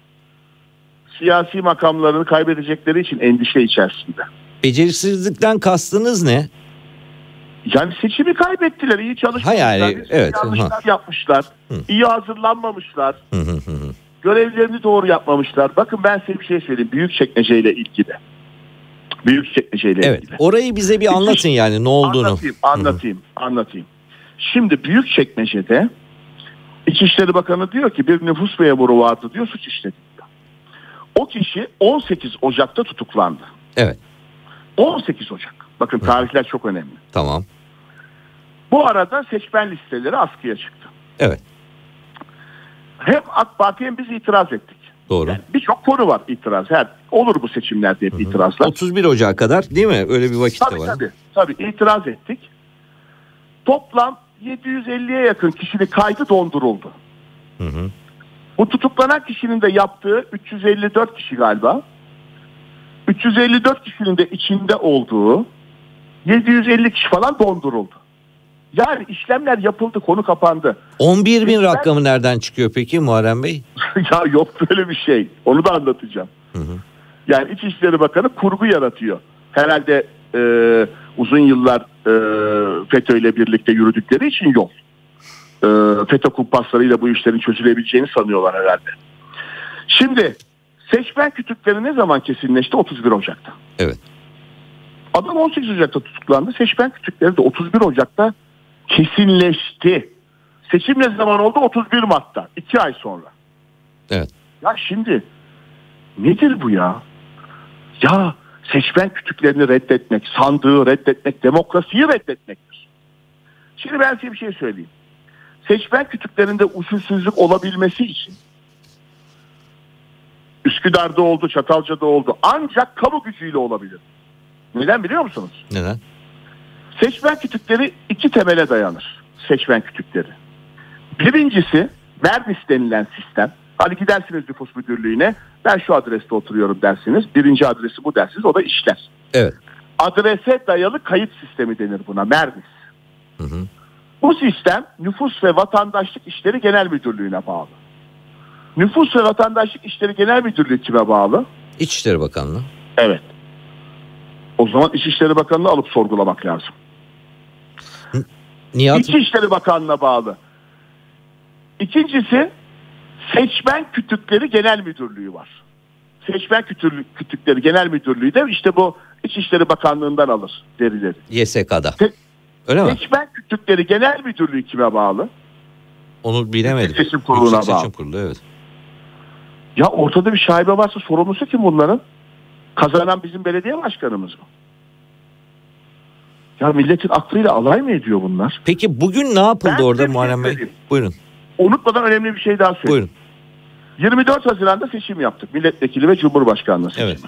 siyasi makamlarını kaybedecekleri için endişe içerisinde. Beceriksizlikten kastınız ne? Yani seçimi kaybettiler, iyi çalışmışlar, yani, evet, yanlışlar ha. yapmışlar, Hı. iyi hazırlanmamışlar, Hı hı hı. görevlerini doğru yapmamışlar. Bakın ben size bir şey söyleyeyim, Büyükçekmece ile ilgili. Büyükçekmece ile Evet, ilgili. orayı bize bir anlatın yani ne olduğunu. Anlatayım, anlatayım, anlatayım. Şimdi Büyükçekmece'de İçişleri Bakanı diyor ki bir nüfus memuru vardı diyor, suç işledi. O kişi on sekiz Ocak'ta tutuklandı. Evet. on sekiz Ocak. Bakın tarihler çok önemli. Tamam. Bu arada seçmen listeleri askıya çıktı. Evet. Hem AK Parti hem biz itiraz ettik. Doğru. Yani birçok konu var itiraz. Her olur bu seçimlerde hep itirazlar. otuz bir Ocak'a kadar değil mi? Öyle bir vakit tabii, de var. Tabii tabii itiraz ettik. Toplam yedi yüz elliye yakın kişinin kaydı donduruldu. Hı hı. Bu tutuklanan kişinin de yaptığı üç yüz elli dört kişi galiba. üç yüz elli dört kişinin de içinde olduğu yedi yüz elli kişi falan donduruldu. Yani işlemler yapıldı, konu kapandı. on bir bin Seçmen... rakamı nereden çıkıyor peki Muharrem Bey? Ya yok böyle bir şey. Onu da anlatacağım. Hı hı. Yani İçişleri Bakanı kurgu yaratıyor. Herhalde e, uzun yıllar e, FETÖ ile birlikte yürüdükleri için yol. E, FETÖ kumpaslarıyla bu işlerin çözülebileceğini sanıyorlar herhalde. Şimdi seçmen kütükleri ne zaman kesinleşti? otuz bir Ocak'ta. Evet. Adam on sekiz Ocak'ta tutuklandı. Seçmen kütükleri de otuz bir Ocak'ta kesinleşti. Seçim ne zaman oldu? otuz bir Mart'ta. iki ay sonra. Evet. Ya şimdi nedir bu ya? Ya seçmen kütüklerini reddetmek, sandığı reddetmek, demokrasiyi reddetmektir. Şimdi ben size bir şey söyleyeyim. seçmen kütüklerinde usulsüzlük olabilmesi için Üsküdar'da oldu, Çatalca'da oldu. Ancak kamu gücüyle olabilir. Neden biliyor musunuz? Neden? Seçmen kütükleri iki temele dayanır. Seçmen kütükleri. Birincisi Merdis denilen sistem. Hani gidersiniz nüfus müdürlüğüne, ben şu adreste oturuyorum dersiniz. Birinci adresi bu dersiniz, o da işler. Evet. Adrese dayalı kayıt sistemi denir buna, Merdis. Hı hı. Bu sistem Nüfus ve Vatandaşlık İşleri Genel Müdürlüğü'ne bağlı. Nüfus ve Vatandaşlık İşleri Genel Müdürlüğü kime bağlı? İçişleri Bakanlığı. Evet. O zaman İçişleri Bakanlığı alıp sorgulamak lazım. Nihat... İçişleri Bakanlığı'na bağlı. İkincisi Seçmen Kütükleri Genel Müdürlüğü var. Seçmen Kütükleri Genel Müdürlüğü de işte bu İçişleri Bakanlığı'ndan alır verileri. Y S K'da. Se- Öyle mi? Seçmen Kütükleri Genel Müdürlüğü kime bağlı? Onu bilemedim. Seçim Kurulu'na Yüksek bağlı. Seçim Kurulu, evet. Ya ortada bir şaibe varsa sorumlusu kim bunların? Kazanan bizim belediye başkanımız mı? Ya milletin aklıyla alay mı ediyor bunlar? Peki bugün ne yapıldı Ben orada size bir Muharrem şey Bey? söyleyeyim. Buyurun. Unutmadan önemli bir şey daha söyleyeyim. Buyurun. yirmi dört Haziran'da seçim yaptık. Milletvekili ve Cumhurbaşkanlığı seçimi. Evet.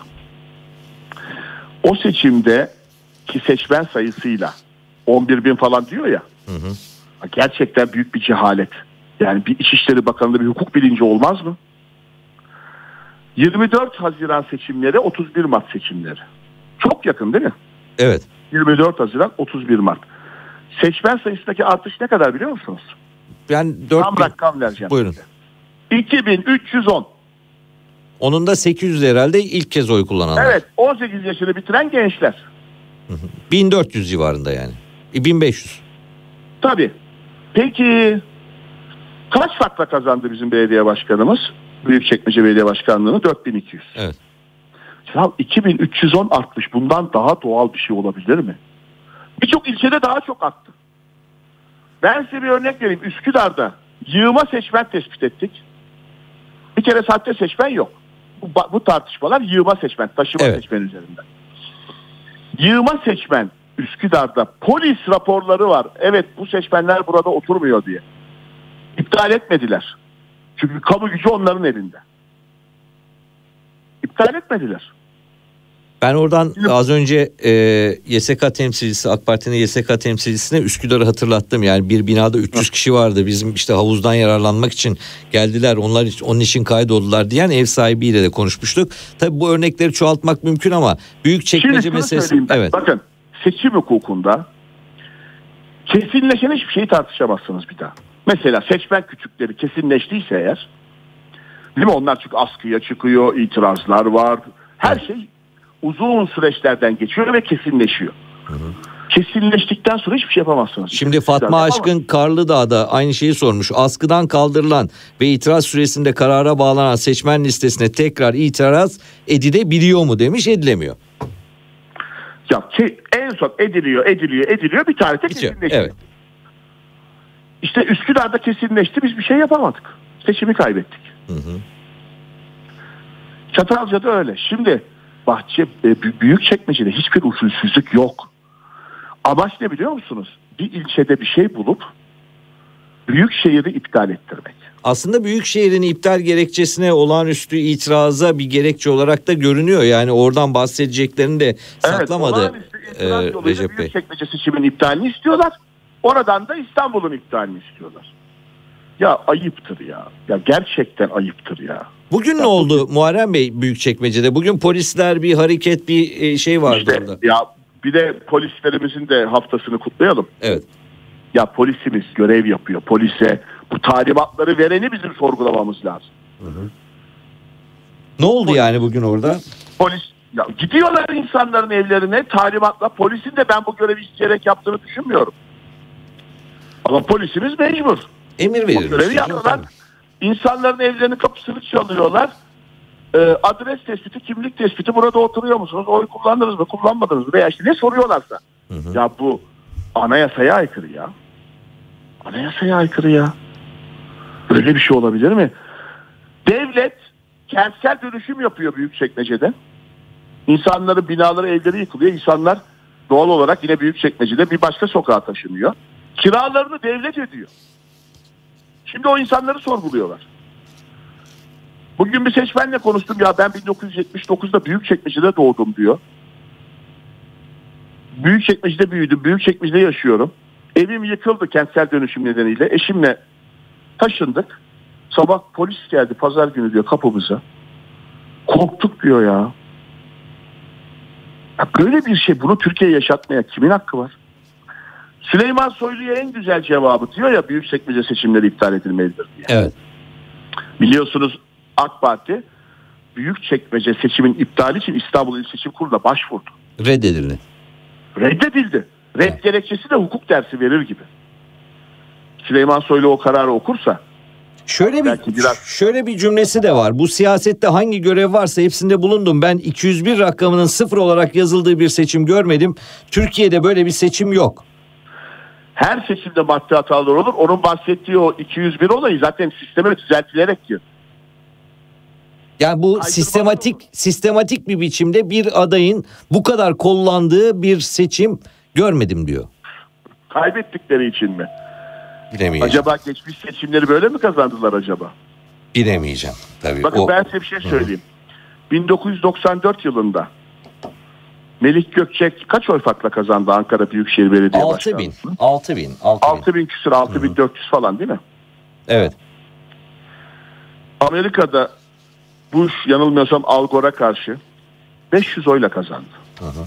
O seçimde ki seçmen sayısıyla on bir bin falan diyor ya. Hı hı. Gerçekten büyük bir cehalet. Yani bir İçişleri Bakanı'nda bir hukuk bilinci olmaz mı? yirmi dört Haziran seçimleri, otuz bir Mart seçimleri. Çok yakın değil mi? Evet. yirmi dört Haziran, otuz bir Mart. Seçmen sayısındaki artış ne kadar biliyor musunuz? Ben dört Tam bin... rakam vereceğim. Buyurun. Size. iki bin üç yüz on. Onun da sekiz yüz herhalde ilk kez oy kullananlar. Evet, on sekiz yaşını bitiren gençler. Hı hı. bin dört yüz civarında yani. bin beş yüz. Tabii. Peki kaç farkla kazandı bizim belediye başkanımız? Büyükçekmece Belediye Başkanlığı'nı dört bin iki yüz. Evet. Ya iki bin üç yüz on artmış. Bundan daha doğal bir şey olabilir mi? Birçok ilçede daha çok arttı. Ben size bir örnek vereyim. Üsküdar'da yığma seçmen tespit ettik. Bir kere sahte seçmen yok. Bu, bu tartışmalar yığma seçmen, taşıma evet. seçmen üzerinden. Yığma seçmen Üsküdar'da polis raporları var. Evet, bu seçmenler burada oturmuyor diye. İptal etmediler. Çünkü kamu gücü onların elinde. İptal etmediler. Ben oradan az önce e, Y S K temsilcisi, AK Parti'nin Y S K temsilcisine Üsküdar'ı hatırlattım. Yani bir binada üç yüz kişi vardı. Bizim işte havuzdan yararlanmak için geldiler. Onlar onun için kaydoldular diyen ev sahibiyle de konuşmuştuk. Tabii bu örnekleri çoğaltmak mümkün ama Büyükçekmece meselesi. Evet. Bakın, seçim hukukunda kesinleşen hiçbir şeyi tartışamazsınız bir daha. Mesela seçmen kütükleri kesinleştiyse eğer, değil mi? Onlar çünkü askıya çıkıyor, itirazlar var. Her şey uzun süreçlerden geçiyor ve kesinleşiyor. Hı hı. Kesinleştikten sonra hiçbir şey yapamazsınız. Şimdi Fatma Aşkın Karlıdağ'da aynı şeyi sormuş. Askıdan kaldırılan ve itiraz süresinde karara bağlanan seçmen listesine tekrar itiraz edilebiliyor mu demiş, edilemiyor. Ya ki en son ediliyor, ediliyor, ediliyor, bir tarihte kesinleşiyor. Evet. İşte Üsküdar'da kesinleşti, biz bir şey yapamadık. Seçimi kaybettik. Hı hı. Çatalca'da öyle. Şimdi Bahçe, Büyükçekmece'de hiçbir usulsüzlük yok. Amaç ne biliyor musunuz? Bir ilçede bir şey bulup büyük şehri iptal ettirmek. Aslında Büyükşehir'in iptal gerekçesine olağanüstü itiraza bir gerekçe olarak da görünüyor. Yani oradan bahsedeceklerini de saklamadı evet, e, Recep Bey. Büyükçekmece seçimin iptalini istiyorlar. Oradan da İstanbul'un iptalini istiyorlar. Ya ayıptır ya. Ya gerçekten ayıptır ya. Bugün ya ne oldu bugün... Muharrem Bey Büyükçekmece'de? Bugün polisler bir hareket, bir şey vardı işte, orada. Ya bir de polislerimizin de haftasını kutlayalım. Evet. Ya polisimiz görev yapıyor. Polise bu talimatları vereni bizim sorgulamamız lazım. Hı hı. Ne oldu polis, yani bugün orada? Polis ya gidiyorlar insanların evlerine talimatla. Polisin de ben bu görevi isteyerek yaptığını düşünmüyorum. Ama polisimiz mecbur. Emir verir. Görevi yapıyorlar. İnsanların evlerinin kapısını çalıyorlar. Ee, adres tespiti, kimlik tespiti, burada oturuyor musunuz? Oy kullandınız mı, kullanmadınız mı? Veya işte ne soruyorlarsa. Hı hı. Ya bu anayasaya aykırı ya. Anayasaya aykırı ya. Böyle bir şey olabilir mi? Devlet kentsel dönüşüm yapıyor Büyükçekmece'de. İnsanların binaları, evleri yıkılıyor. İnsanlar doğal olarak yine Büyükçekmece'de bir başka sokağa taşınıyor. Kiralarını devlet ödüyor. Şimdi o insanları sorguluyorlar. Bugün bir seçmenle konuştum, ya ben bin dokuz yüz yetmiş dokuzda Büyükçekmece'de doğdum diyor. Büyükçekmece'de büyüdüm, Büyükçekmece'de yaşıyorum. Evim yıkıldı kentsel dönüşüm nedeniyle. Eşimle taşındık. Sabah polis geldi, pazar günü diyor, kapımıza. Korktuk diyor ya. Ya böyle bir şey, bunu Türkiye'ye yaşatmaya kimin hakkı var? Süleyman Soylu'ya en güzel cevabı diyor ya, Büyükçekmece seçimleri iptal edilmelidir diye. Evet. Biliyorsunuz AK Parti Büyükçekmece seçimin iptali için İstanbul İl Seçim Kurulu'na başvurdu. Reddedildi. Reddedildi. Red evet. Gerekçesi de hukuk dersi verir gibi. Süleyman Soylu o kararı okursa. Şöyle bir biraz... şöyle bir cümlesi de var. Bu siyasette hangi görev varsa hepsinde bulundum. Ben iki yüz bir rakamının sıfır olarak yazıldığı bir seçim görmedim. Türkiye'de böyle bir seçim yok. Her seçimde maddi hatalar olur. Onun bahsettiği o iki yüz bir olayı zaten sisteme düzeltilerek diyor. Yani bu Aydın sistematik olur. sistematik bir biçimde bir adayın bu kadar kollandığı bir seçim görmedim diyor. Kaybettikleri için mi? Bilemeyeceğim. Acaba geçmiş seçimleri böyle mi kazandılar acaba? Bilemeyeceğim tabii. Bakın o... ben size bir şey söyleyeyim. Hı. bin dokuz yüz doksan dört yılında Melih Gökçek kaç oy farkla kazandı Ankara Büyükşehir Belediye Başkanı? altı bin. altı bin. altı bin küsur, altı bin dört yüz falan değil mi? Evet. Amerika'da Bush yanılmıyorsam Al Gore'a karşı beş yüz oyla kazandı. Hı hı.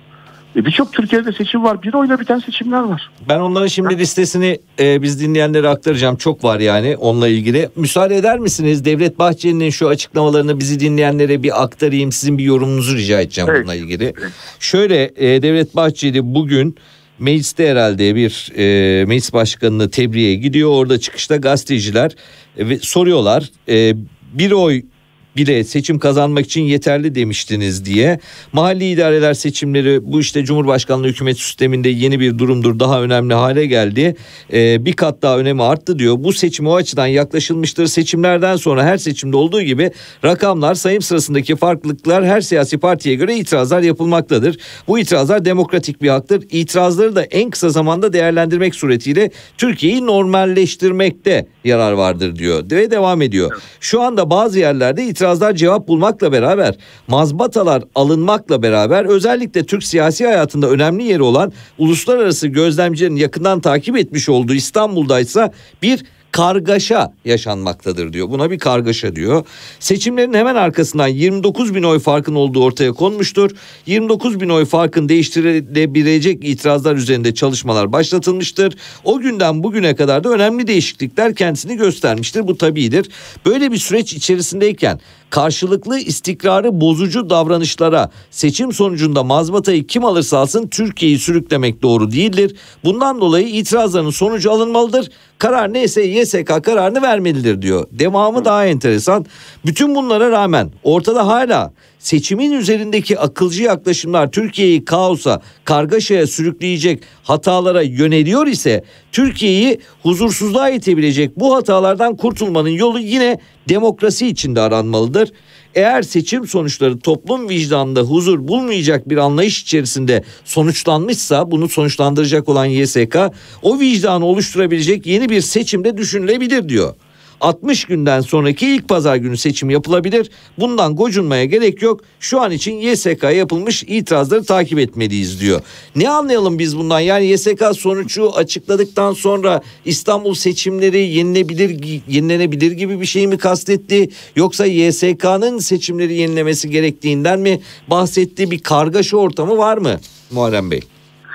E birçok Türkiye'de seçim var. Bir oyla biten seçimler var. Ben onların şimdi ha? listesini e, biz dinleyenlere aktaracağım. Çok var yani onunla ilgili. Müsaade eder misiniz? Devlet Bahçeli'nin şu açıklamalarını bizi dinleyenlere bir aktarayım. Sizin bir yorumunuzu rica edeceğim evet. bununla ilgili. Evet. Şöyle e, Devlet Bahçeli bugün mecliste herhalde bir e, meclis başkanını tebriğe gidiyor. Orada çıkışta gazeteciler e, soruyorlar. E, bir oy bile seçim kazanmak için yeterli demiştiniz diye. Mahalli idareler seçimleri bu işte Cumhurbaşkanlığı hükümet sisteminde yeni bir durumdur, daha önemli hale geldi. Ee, bir kat daha önemi arttı diyor. Bu seçim o açıdan yaklaşılmıştır. Seçimlerden sonra her seçimde olduğu gibi rakamlar, sayım sırasındaki farklılıklar her siyasi partiye göre itirazlar yapılmaktadır. Bu itirazlar demokratik bir haktır. İtirazları da en kısa zamanda değerlendirmek suretiyle Türkiye'yi normalleştirmekte yarar vardır diyor ve devam ediyor. Şu anda bazı yerlerde itirazlar cevap bulmakla beraber, mazbatalar alınmakla beraber özellikle Türk siyasi hayatında önemli yeri olan uluslararası gözlemcilerin yakından takip etmiş olduğu İstanbul'daysa bir kargaşa yaşanmaktadır diyor. Buna bir kargaşa diyor. Seçimlerin hemen arkasından yirmi dokuz bin oy farkın olduğu ortaya konmuştur. yirmi dokuz bin oy farkın değiştirilebilecek itirazlar üzerinde çalışmalar başlatılmıştır. O günden bugüne kadar da önemli değişiklikler kendisini göstermiştir. Bu tabiidir. Böyle bir süreç içerisindeyken karşılıklı istikrarı bozucu davranışlara seçim sonucunda mazbatayı kim alırsa alsın Türkiye'yi sürüklemek doğru değildir. Bundan dolayı itirazların sonucu alınmalıdır. Karar neyse Y S K kararını vermelidir diyor. Devamı daha enteresan. Bütün bunlara rağmen ortada hala seçimin üzerindeki akılcı yaklaşımlar Türkiye'yi kaosa, kargaşaya sürükleyecek hatalara yöneliyor ise Türkiye'yi huzursuzluğa itebilecek bu hatalardan kurtulmanın yolu yine demokrasi içinde aranmalıdır. Eğer seçim sonuçları toplum vicdanında huzur bulmayacak bir anlayış içerisinde sonuçlanmışsa, bunu sonuçlandıracak olan Y S K o vicdanı oluşturabilecek yeni bir seçimde düşünülebilir diyor. altmış günden sonraki ilk pazar günü seçim yapılabilir. Bundan gocunmaya gerek yok. Şu an için Y S K'ya yapılmış itirazları takip etmeliyiz diyor. Ne anlayalım biz bundan? Yani Y S K sonucu açıkladıktan sonra İstanbul seçimleri yenilebilir, yenilenebilir gibi bir şey mi kastetti? Yoksa Y S K'nın seçimleri yenilemesi gerektiğinden mi bahsetti? Bir kargaşa ortamı var mı Muharrem Bey?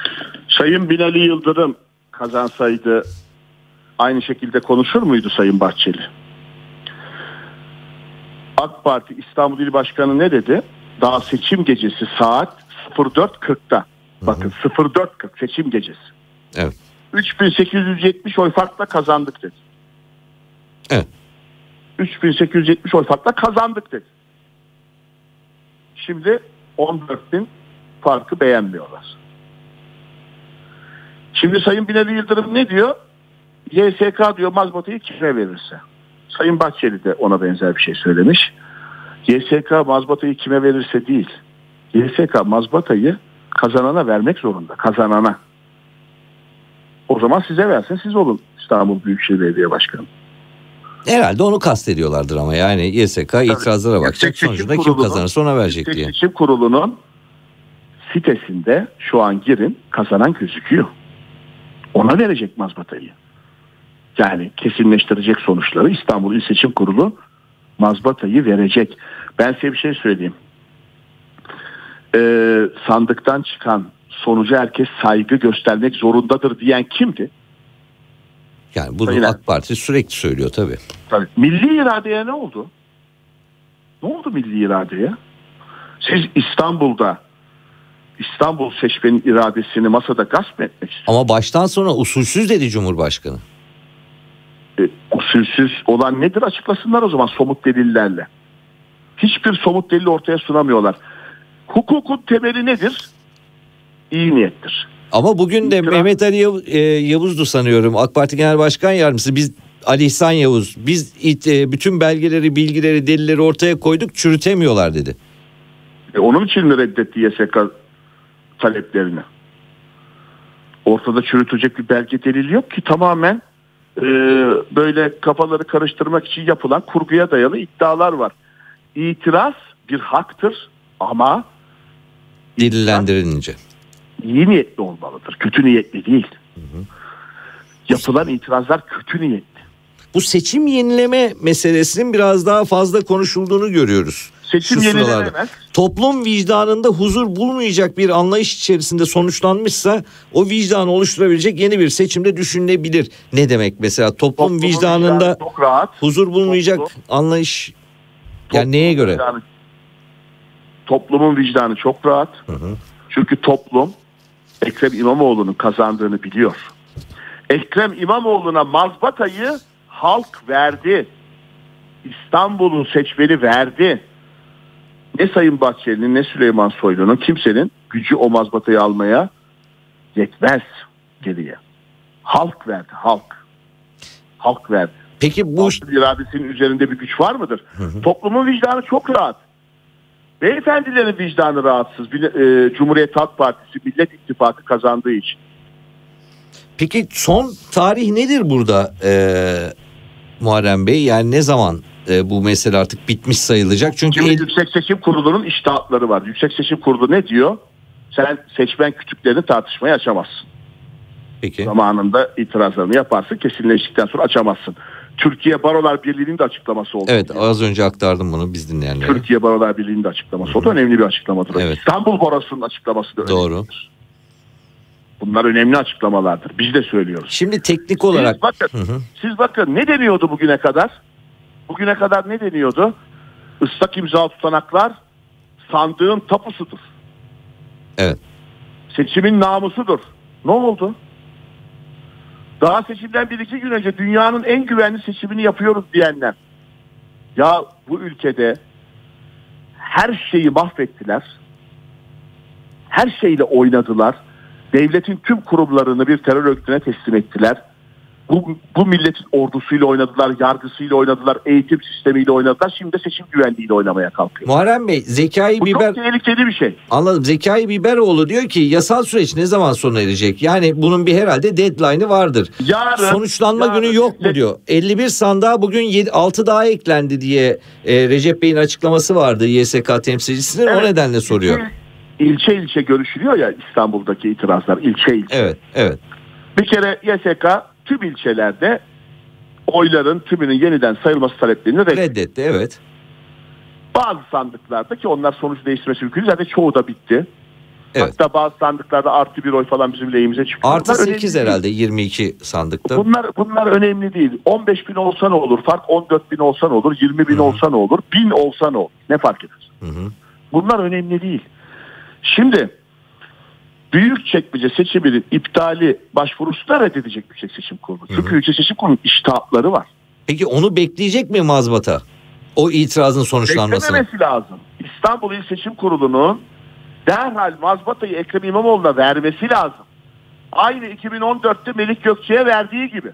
Sayın Binali Yıldırım kazansaydı aynı şekilde konuşur muydu Sayın Bahçeli? AK Parti İstanbul İl Başkanı ne dedi? Daha seçim gecesi saat dört kırkta. Bakın dört kırk seçim gecesi. Evet. üç bin sekiz yüz yetmiş oy farkla kazandık dedi. Evet. üç bin sekiz yüz yetmiş oy farkla kazandık dedi. Şimdi on dört bin farkı beğenmiyorlar. Şimdi Sayın Binali Yıldırım ne diyor? Y S K diyor mazbatayı kime verirse. Sayın Bahçeli de ona benzer bir şey söylemiş. Y S K mazbatayı kime verirse değil. Y S K mazbatayı kazanana vermek zorunda. Kazanana. O zaman size versin, siz olun İstanbul Büyükşehir Belediye Başkanı. Herhalde onu kastediyorlardır ama yani Y S K itirazlara bakacak, sonucunda kim kazanırsa ona verecek diye. Seçim Kurulu'nun sitesinde şu an girin, kazanan gözüküyor. Ona verecek mazbatayı. Yani kesinleştirecek sonuçları İstanbul İl Seçim Kurulu mazbatayı verecek. Ben size bir şey söyleyeyim. Ee, sandıktan çıkan sonuca herkes saygı göstermek zorundadır diyen kimdi? Yani bunu Aynen. AK Parti sürekli söylüyor tabii. Tabii. Milli iradeye ne oldu? Ne oldu milli iradeye? Siz İstanbul'da İstanbul seçmenin iradesini masada gasp mı etmek istiyorsunuz? Ama baştan sona usulsüz dedi Cumhurbaşkanı. E, usulsüz olan nedir, açıklasınlar o zaman somut delillerle. Hiçbir somut delil ortaya sunamıyorlar. Hukukun temeli nedir? İyi niyettir. Ama bugün de İtiraz... Mehmet Ali Yav- e, Yavuz'du sanıyorum AK Parti Genel Başkan Yardımcısı. Biz Ali İhsan Yavuz biz it, e, bütün belgeleri, bilgileri, delilleri ortaya koyduk, çürütemiyorlar dedi. E, onun için mi reddetti Y S K taleplerini? Ortada çürütecek bir belge, delil yok ki, tamamen e, böyle kafaları karıştırmak için yapılan kurguya dayalı iddialar var. İtiraz bir haktır ama Delillendirilince. iyi niyetli olmalıdır. Kötü niyetli değil. Hı hı. Yapılan itirazlar kötü niyetli. Bu seçim yenileme meselesinin biraz daha fazla konuşulduğunu görüyoruz. Seçim yenilemez. Toplum vicdanında huzur bulmayacak bir anlayış içerisinde sonuçlanmışsa o vicdanı oluşturabilecek yeni bir seçimde düşünülebilir. Ne demek mesela toplum Toplumun vicdanında çok rahat. Huzur bulmayacak Toplum, anlayış yani neye göre? Vicdanı, toplumun vicdanı çok rahat. Hı hı. Çünkü toplum Ekrem İmamoğlu'nun kazandığını biliyor. Ekrem İmamoğlu'na mazbatayı halk verdi. İstanbul'un seçmeni verdi. Ne Sayın Bahçeli'nin ne Süleyman Soylu'nun, kimsenin gücü o mazbatayı almaya yetmez geriye. Halk verdi, halk. Halk verdi. Peki bu halkın iradesinin üzerinde bir güç var mıdır? Hı hı. Toplumun vicdanı çok rahat. Beyefendilerin vicdanı rahatsız. E, Cumhuriyet Halk Partisi Millet İttifakı kazandığı için. Peki son tarih nedir burada ee, Muharrem Bey? Yani ne zaman e, bu mesele artık bitmiş sayılacak? Çünkü Şimdi el... Yüksek Seçim Kurulu'nun iştahatları var. Yüksek Seçim Kurulu ne diyor? Sen seçmen kütüklerini tartışmaya açamazsın. Peki. Zamanında itirazlarını yaparsın, kesinleştikten sonra açamazsın. Türkiye Barolar Birliği'nin de açıklaması oldu. Evet, az önce aktardım bunu biz dinleyenlere. Türkiye Barolar Birliği'nin de açıklaması oldu. Önemli bir açıklamadır. Evet. İstanbul Barosu'nun açıklaması da önemlidir. Doğru. Bunlar önemli açıklamalardır. Biz de söylüyoruz. Şimdi teknik olarak... Siz bakın, hı hı. siz bakın ne deniyordu bugüne kadar? Bugüne kadar ne deniyordu? Islak imza tutanaklar sandığın tapusudur. Evet. Seçimin namusudur. Ne oldu? Daha seçimden bir iki gün önce dünyanın en güvenli seçimini yapıyoruz diyenler. Ya bu ülkede her şeyi mahvettiler. Her şeyle oynadılar. Devletin tüm kurumlarını bir terör örgütüne teslim ettiler. Bu, bu milletin ordusuyla oynadılar, yargısıyla oynadılar, eğitim sistemiyle oynadılar. Şimdi de seçim güvenliğiyle oynamaya kalkıyor. Muharrem Bey, Zekai bu Biber... çok tehlikeli bir şey. Anladım. Zekai Biberoğlu diyor ki yasal süreç ne zaman sona erecek? Yani bunun bir herhalde deadline'ı vardır. Yarın, Sonuçlanma yarın, günü yok mu diyor. elli bir sandığa bugün yedi, altı daha eklendi diye e, Recep Bey'in açıklaması vardı Y S K temsilcisinin. Evet, o nedenle soruyor. İlçe ilçe görüşülüyor ya İstanbul'daki itirazlar, ilçe ilçe. Evet, evet. Bir kere Y S K tüm ilçelerde oyların tümünün yeniden sayılması taleplerini reddetti. Reddetti, evet. Bazı sandıklarda ki onlar sonuç değiştirmesi mümkün. Zaten çoğu da bitti. Evet. Hatta bazı sandıklarda artı bir oy falan bizim lehimize çıkıyor. Artı sekiz herhalde yirmi iki sandıkta. Bunlar bunlar önemli değil. on beş bin olsa ne olur? Fark on dört bin olsa ne olur? yirmi bin Hı-hı. olsa ne olur? bin olsa ne olur? Ne fark eder? Hı-hı. Bunlar önemli değil. Şimdi Büyükçekmece seçiminin iptali başvurusu da reddedecek Yüksek Seçim Kurulu. Çünkü Hı-hı. Yüksek Seçim Kurulu'nun iştahatları var. Peki onu bekleyecek mi mazbata? O itirazın sonuçlanmasını. Beklememesi lazım. İstanbul İl Seçim Kurulu'nun derhal mazbatayı Ekrem İmamoğlu'na vermesi lazım. Aynı iki bin on dörtte Melik Gökçe'ye verdiği gibi.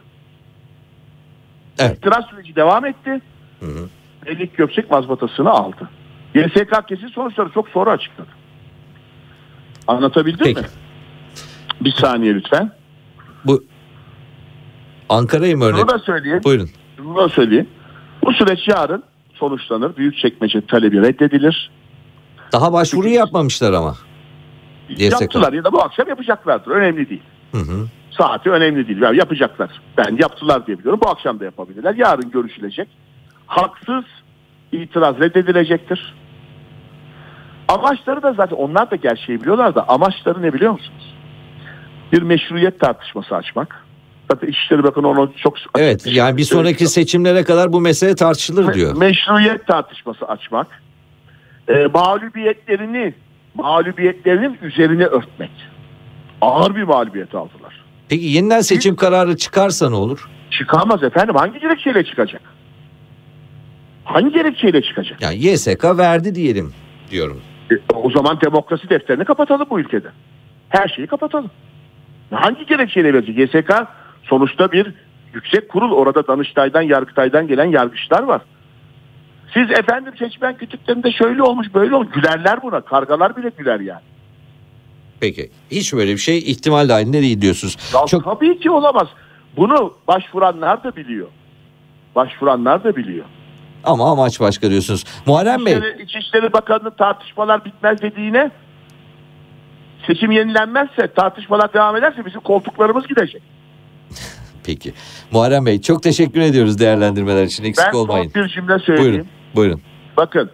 Evet. İtiraz süreci devam etti. Hı hı. Melik Gökçe mazbatasını aldı. Y S K kesin sonuçları çok sonra açıkladı. Anlatabildim Peki. mi? Bir saniye lütfen. Bu Ankara'yı mı örnek? Bunu da söyleyeyim. Buyurun. Bunu da söyleyeyim. Bu süreç yarın sonuçlanır. Büyükçekmece talebi reddedilir. Daha başvuru Çünkü, yapmamışlar ama. Yaptılar ya da bu akşam yapacaklardır. Önemli değil. Hı hı. Saati önemli değil. Yani yapacaklar. Ben yaptılar diye biliyorum. Bu akşam da yapabilirler. Yarın görüşülecek. Haksız itiraz reddedilecektir. Amaçları da zaten onlar da gerçeği biliyorlar da amaçları ne biliyor musunuz? Bir meşruiyet tartışması açmak. Zaten İçişleri Bakanı onu çok... Evet, yani bir sonraki seçimlere kadar bu mesele tartışılır diyor. Meşruiyet tartışması açmak. E, mağlubiyetlerini mağlubiyetlerinin üzerine örtmek. Ağır bir mağlubiyet aldılar. Peki yeniden seçim kararı çıkarsa ne olur? Çıkamaz efendim. Hangi gerekçeyle çıkacak? Hangi gerekçeyle çıkacak? Yani Y S K verdi diyelim diyorum. E, o zaman demokrasi defterini kapatalım bu ülkede. Her şeyi kapatalım. Hangi gerekçeyle verecek? Y S K sonuçta bir yüksek kurul. Orada Danıştay'dan, Yargıtay'dan gelen yargıçlar var. Siz efendim seçmen kütüklerinde şöyle olmuş böyle olmuş. Gülerler buna. Kargalar bile güler yani. Peki. Hiç böyle bir şey ihtimal dahilinde değil diyorsunuz. Ya Çok... Tabii ki olamaz. Bunu başvuranlar da biliyor. Başvuranlar da biliyor. Ama amaç başka diyorsunuz. Muharrem Bey. İçişleri, İçişleri Bakanı'nın tartışmalar bitmez dediğine, seçim yenilenmezse, tartışmalar devam ederse bizim koltuklarımız gidecek. Peki. Muharrem Bey çok teşekkür ediyoruz değerlendirmeler için. Eksik ben olmayın. Ben son bir cümle söyleyeyim. Buyurun. Buyurun. Bakın.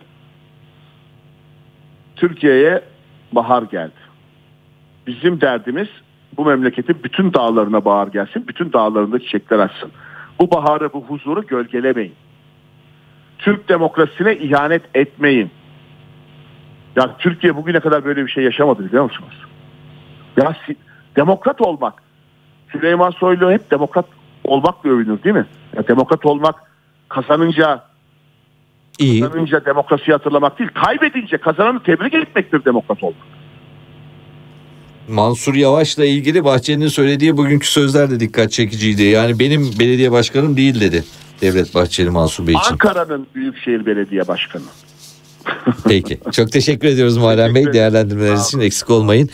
Türkiye'ye bahar geldi. Bizim derdimiz bu memleketin bütün dağlarına bahar gelsin. Bütün dağlarında çiçekler açsın. Bu baharı, bu huzuru gölgelemeyin. Türk demokrasisine ihanet etmeyin. Ya Türkiye bugüne kadar böyle bir şey yaşamadı biliyor musunuz? Ya demokrat olmak. Süleyman Soylu hep demokrat olmakla övünür değil mi? Ya demokrat olmak kazanınca İyi. kazanınca demokrasiyi hatırlamak değil. Kaybedince kazananı tebrik etmektir demokrat olmak. Mansur Yavaş'la ilgili Bahçeli'nin söylediği bugünkü sözler de dikkat çekiciydi. Yani benim belediye başkanım değil dedi Devlet Bahçeli Mansur Bey için. Ankara'nın Büyükşehir Belediye Başkanı. Peki. Çok teşekkür ediyoruz Muharrem Bey. Değerlendirmeleriniz için eksik olmayın.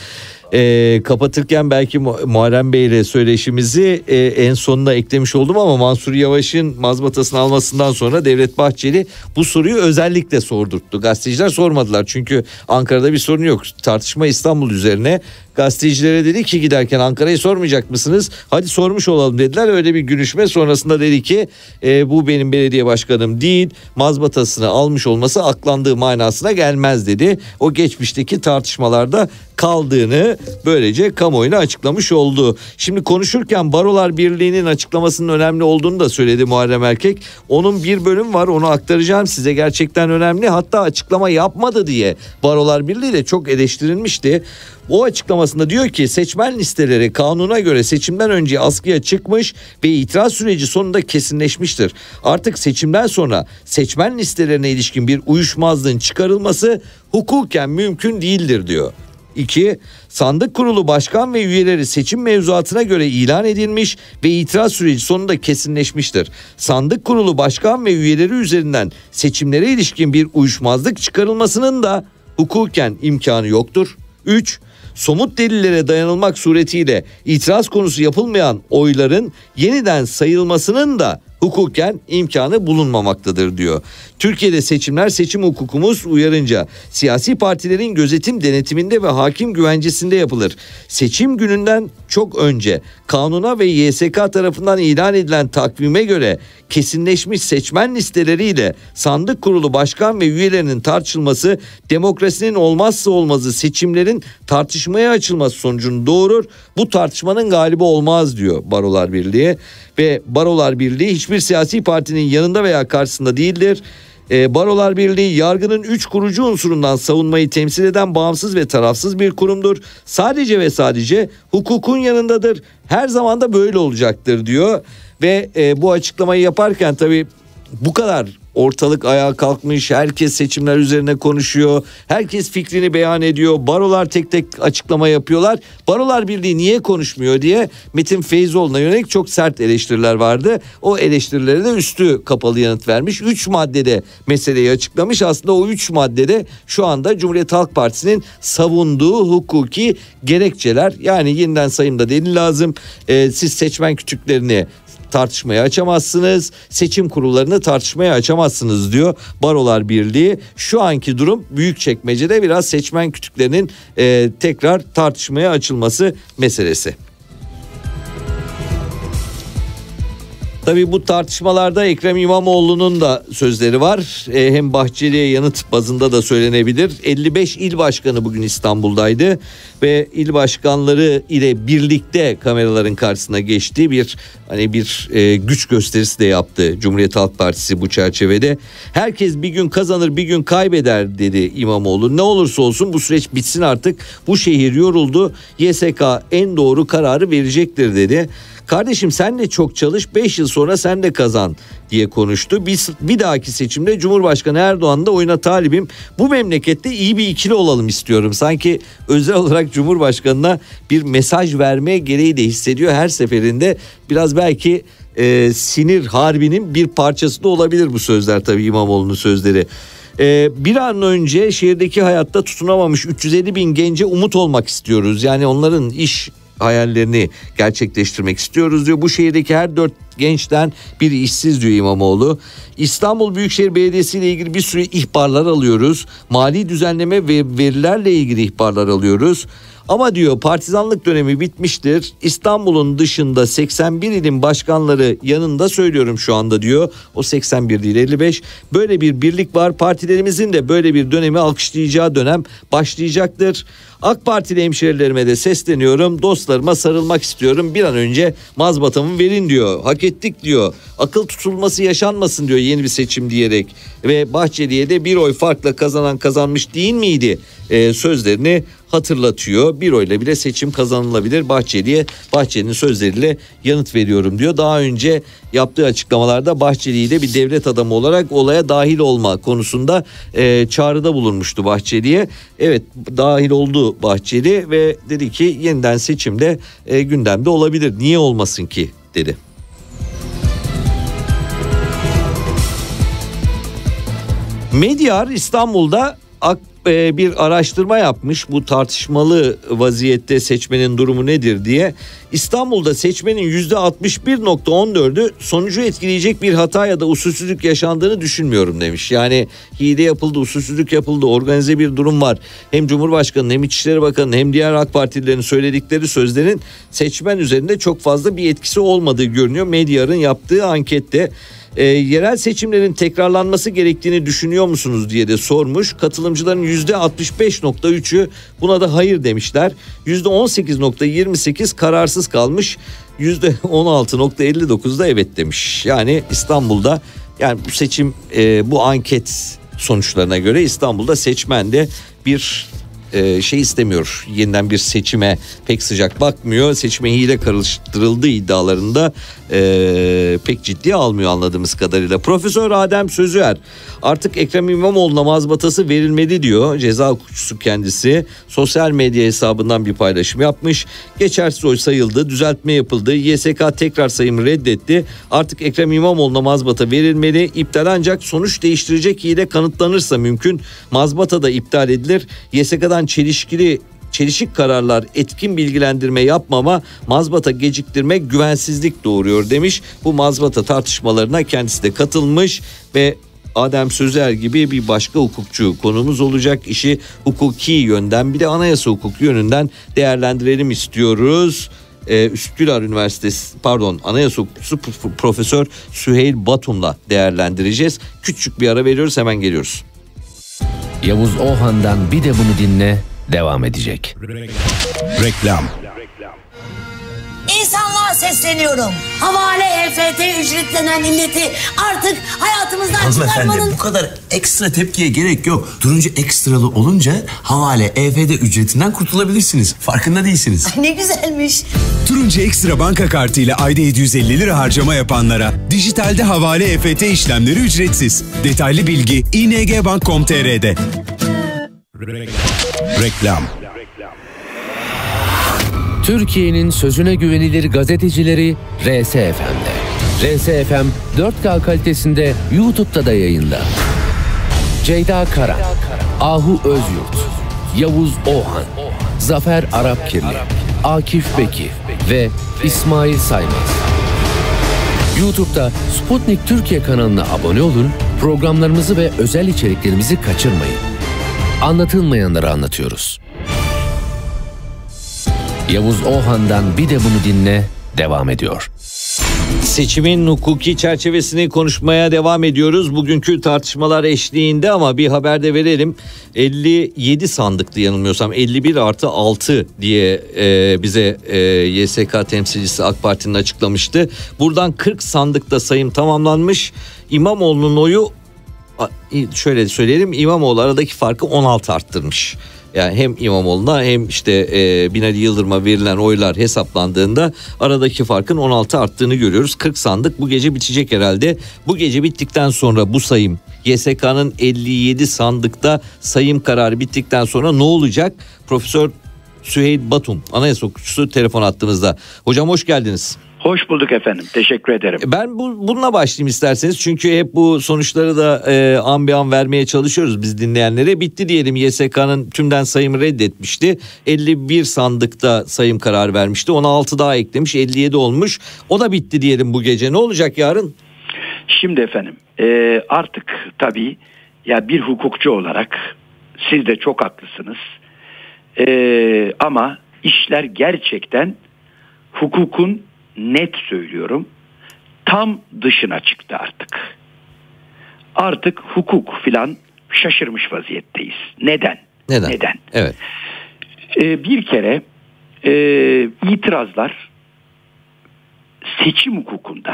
E, kapatırken belki Muharrem Bey ile söyleşimizi e, en sonuna eklemiş oldum ama Mansur Yavaş'ın mazbatasını almasından sonra Devlet Bahçeli bu soruyu özellikle sordurttu. Gazeteciler sormadılar çünkü Ankara'da bir sorun yok. Tartışma İstanbul üzerine. Gazetecilere dedi ki giderken Ankara'yı sormayacak mısınız? Hadi sormuş olalım dediler. Öyle bir görüşme sonrasında dedi ki e, bu benim belediye başkanım değil. Mazbatasını almış olması aklandığı manasına gelmez dedi. O geçmişteki tartışmalarda kaldığını böylece kamuoyuna açıklamış oldu. Şimdi konuşurken Barolar Birliği'nin açıklamasının önemli olduğunu da söyledi Muharrem Erkek. Onun bir bölüm var, onu aktaracağım size, gerçekten önemli. Hatta açıklama yapmadı diye Barolar Birliği de çok eleştirilmişti. O açıklamasında diyor ki seçmen listeleri kanuna göre seçimden önce askıya çıkmış ve itiraz süreci sonunda kesinleşmiştir. Artık seçimden sonra seçmen listelerine ilişkin bir uyuşmazlığın çıkarılması hukuken mümkün değildir diyor. İki, sandık kurulu başkan ve üyeleri seçim mevzuatına göre ilan edilmiş ve itiraz süreci sonunda kesinleşmiştir. Sandık kurulu başkan ve üyeleri üzerinden seçimlere ilişkin bir uyuşmazlık çıkarılmasının da hukuken imkanı yoktur. Üç, somut delillere dayanılmak suretiyle itiraz konusu yapılmayan oyların yeniden sayılmasının da hukuken imkanı bulunmamaktadır diyor. Türkiye'de seçimler seçim hukukumuz uyarınca siyasi partilerin gözetim denetiminde ve hakim güvencesinde yapılır. Seçim gününden çok önce kanuna ve Y S K tarafından ilan edilen takvime göre kesinleşmiş seçmen listeleriyle sandık kurulu başkan ve üyelerinin tartışılması demokrasinin olmazsa olmazı seçimlerin tartışmaya açılması sonucunu doğurur. Bu tartışmanın galibi olmaz diyor Barolar Birliği ve Barolar Birliği hiçbir siyasi partinin yanında veya karşısında değildir. E, Barolar Birliği yargının üç kurucu unsurundan savunmayı temsil eden bağımsız ve tarafsız bir kurumdur. Sadece ve sadece hukukun yanındadır. Her zaman da böyle olacaktır diyor. Ve e, bu açıklamayı yaparken tabii bu kadar ortalık ayağa kalkmış, herkes seçimler üzerine konuşuyor, herkes fikrini beyan ediyor, barolar tek tek açıklama yapıyorlar. Barolar Birliği niye konuşmuyor diye Metin Feyzoğlu'na yönelik çok sert eleştiriler vardı. O eleştirilere de üstü kapalı yanıt vermiş. Üç maddede meseleyi açıklamış. Aslında o üç maddede şu anda Cumhuriyet Halk Partisi'nin savunduğu hukuki gerekçeler. Yani yeniden sayımda delil lazım. Ee, siz seçmen kütüklerini tartışmaya açamazsınız. Seçim kurullarını tartışmaya açamazsınız diyor Barolar Birliği. Şu anki durum Büyükçekmece'de biraz seçmen kütüklerinin e, tekrar tartışmaya açılması meselesi. Tabii bu tartışmalarda Ekrem İmamoğlu'nun da sözleri var. E, hem Bahçeli'ye yanıt bazında da söylenebilir. elli beş il başkanı bugün İstanbul'daydı ve il başkanları ile birlikte kameraların karşısına geçtiği bir hani bir e, güç gösterisi de yaptı Cumhuriyet Halk Partisi bu çerçevede. Herkes bir gün kazanır, bir gün kaybeder dedi İmamoğlu. Ne olursa olsun bu süreç bitsin artık. Bu şehir yoruldu. Y S K en doğru kararı verecektir dedi. Kardeşim sen de çok çalış, beş yıl sonra sen de kazan diye konuştu. Bir, bir dahaki seçimde Cumhurbaşkanı Erdoğan da oyuna talibim. Bu memlekette iyi bir ikili olalım istiyorum. Sanki özel olarak Cumhurbaşkanı'na bir mesaj vermeye gereği de hissediyor. Her seferinde biraz belki e, sinir harbinin bir parçası da olabilir bu sözler, tabii İmamoğlu'nun sözleri. Ee, bir an önce şehirdeki hayatta tutunamamış üç yüz elli bin gence umut olmak istiyoruz. Yani onların iş hayallerini gerçekleştirmek istiyoruz diyor. Bu şehirdeki her dört gençten biri işsiz diyor İmamoğlu. İstanbul Büyükşehir Belediyesi ile ilgili bir sürü ihbarlar alıyoruz. Mali düzenleme ve verilerle ilgili ihbarlar alıyoruz. Ama diyor partizanlık dönemi bitmiştir. İstanbul'un dışında seksen bir ilin başkanları yanında söylüyorum şu anda diyor. O seksen bir değil elli beş. Böyle bir birlik var. Partilerimizin de böyle bir dönemi alkışlayacağı dönem başlayacaktır. AK Partili hemşerilerime de sesleniyorum. Dostlarıma sarılmak istiyorum. Bir an önce mazbatamı verin diyor. Hak ettik diyor. Akıl tutulması yaşanmasın diyor yeni bir seçim diyerek. Ve Bahçeli'ye de bir oy farkla kazanan kazanmış değil miydi Ee, sözlerini hatırlatıyor. Bir oyla bile seçim kazanılabilir. Bahçeli'ye Bahçeli'nin sözleriyle yanıt veriyorum diyor. Daha önce yaptığı açıklamalarda Bahçeli'yi de bir devlet adamı olarak olaya dahil olma konusunda e, çağrıda bulunmuştu Bahçeli'ye. Evet, dahil oldu Bahçeli ve dedi ki yeniden seçimde e, gündemde olabilir. Niye olmasın ki dedi. Medyar İstanbul'da bir araştırma yapmış, bu tartışmalı vaziyette seçmenin durumu nedir diye. İstanbul'da seçmenin yüzde altmış bir virgül on dördü sonucu etkileyecek bir hata ya da usulsüzlük yaşandığını düşünmüyorum demiş. Yani hile yapıldı, usulsüzlük yapıldı, organize bir durum var. Hem Cumhurbaşkanı'nın hem İçişleri Bakanı'nın hem diğer AK Partililerin söyledikleri sözlerin seçmen üzerinde çok fazla bir etkisi olmadığı görünüyor. Medyar'ın yaptığı ankette. E, yerel seçimlerin tekrarlanması gerektiğini düşünüyor musunuz diye de sormuş. Katılımcıların yüzde altmış beş virgül üçü buna da hayır demişler. yüzde on sekiz virgül yirmi sekiz kararsız kalmış. yüzde on altı virgül elli dokuz da evet demiş. Yani İstanbul'da, yani bu seçim e, bu anket sonuçlarına göre İstanbul'da seçmen de bir e, şey istemiyor. Yeniden bir seçime pek sıcak bakmıyor. Seçime hile karıştırıldığı iddialarında e, pek ciddiye almıyor anladığımız kadarıyla. Profesör Adem Sözüer artık Ekrem İmamoğlu'na mazbatası verilmeli diyor. Ceza hukukçusu kendisi. Sosyal medya hesabından bir paylaşım yapmış. Geçersiz oy sayıldı, düzeltme yapıldı. Y S K tekrar sayımı reddetti. Artık Ekrem İmamoğlu'na mazbata verilmeli. İptal ancak sonuç değiştirecek hile kanıtlanırsa mümkün. Mazbata da iptal edilir. Y S K'dan çelişkili çelişik kararlar, etkin bilgilendirme yapmama, mazbata geciktirme güvensizlik doğuruyor demiş. Bu mazbata tartışmalarına kendisi de katılmış ve Adem Sözer gibi bir başka hukukçu konumuz olacak. İşi hukuki yönden, bir de anayasa hukuku yönünden değerlendirelim istiyoruz. Ee, Üsküdar Üniversitesi pardon Anayasa Hukukçusu Profesör Süheyl Batum'la değerlendireceğiz. Küçük bir ara veriyoruz, hemen geliyoruz. Yavuz Ohan'dan bir de bunu dinle devam edecek. Reklam. İnsanlığa sesleniyorum. Havale E F T ücretlenen milleti artık hayatımızdan çıkarmanın... Hanımefendi, bu kadar ekstra tepkiye gerek yok. Turuncu ekstralı olunca havale E F T ücretinden kurtulabilirsiniz. Farkında değilsiniz. Ay ne güzelmiş. Turuncu ekstra banka kartı ile ayda yedi yüz elli lira harcama yapanlara dijitalde havale E F T işlemleri ücretsiz. Detaylı bilgi i n g bank nokta com nokta t r'de. Reklam. Türkiye'nin sözüne güvenilir gazetecileri R S F M'de. R S F M dört K kalitesinde YouTube'da da yayında. Ceyda Karan, Ahu Özyurt, Yavuz Ohan, Zafer Arapkirli, Akif Beki ve İsmail Saymaz. YouTube'da Sputnik Türkiye kanalına abone olun, programlarımızı ve özel içeriklerimizi kaçırmayın. Anlatılmayanları anlatıyoruz. Yavuz Ohan'dan Bir de Bunu Dinle devam ediyor. Seçimin hukuki çerçevesini konuşmaya devam ediyoruz. Bugünkü tartışmalar eşliğinde ama bir haber de verelim. elli yedi sandıktı yanılmıyorsam, elli bir artı altı diye e, bize e, Y S K temsilcisi AK Parti'nin açıklamıştı. Buradan kırk sandıkta sayım tamamlanmış. İmamoğlu'nun oyu, şöyle söyleyelim, İmamoğlu aradaki farkı on altı arttırmış. Yani hem İmamoğlu'na hem işte e, Binali Yıldırım'a verilen oylar hesaplandığında aradaki farkın on altı arttığını görüyoruz. kırk sandık bu gece bitecek herhalde. Bu gece bittikten sonra bu sayım, Y S K'nın elli yedi sandıkta sayım kararı bittikten sonra ne olacak? Profesör Süheyl Batum, anayasa hukukçusu, telefon attığımızda. Hocam hoş geldiniz. Hoş bulduk efendim. Teşekkür ederim. Ben bu, bununla başlayayım isterseniz. Çünkü hep bu sonuçları da e, an be an vermeye çalışıyoruz biz dinleyenlere. Bitti diyelim, Y S K'nın tümden sayımı reddetmişti. elli bir sandıkta sayım kararı vermişti. Ona altı daha eklemiş, elli yedi olmuş. O da bitti diyelim bu gece. Ne olacak yarın? Şimdi efendim e, artık tabii ya bir hukukçu olarak siz de çok haklısınız. E, ama işler gerçekten hukukun, net söylüyorum, tam dışına çıktı artık. Artık hukuk filan şaşırmış vaziyetteyiz. Neden? Neden? Neden? Evet. Ee, bir kere e, itirazlar seçim hukukunda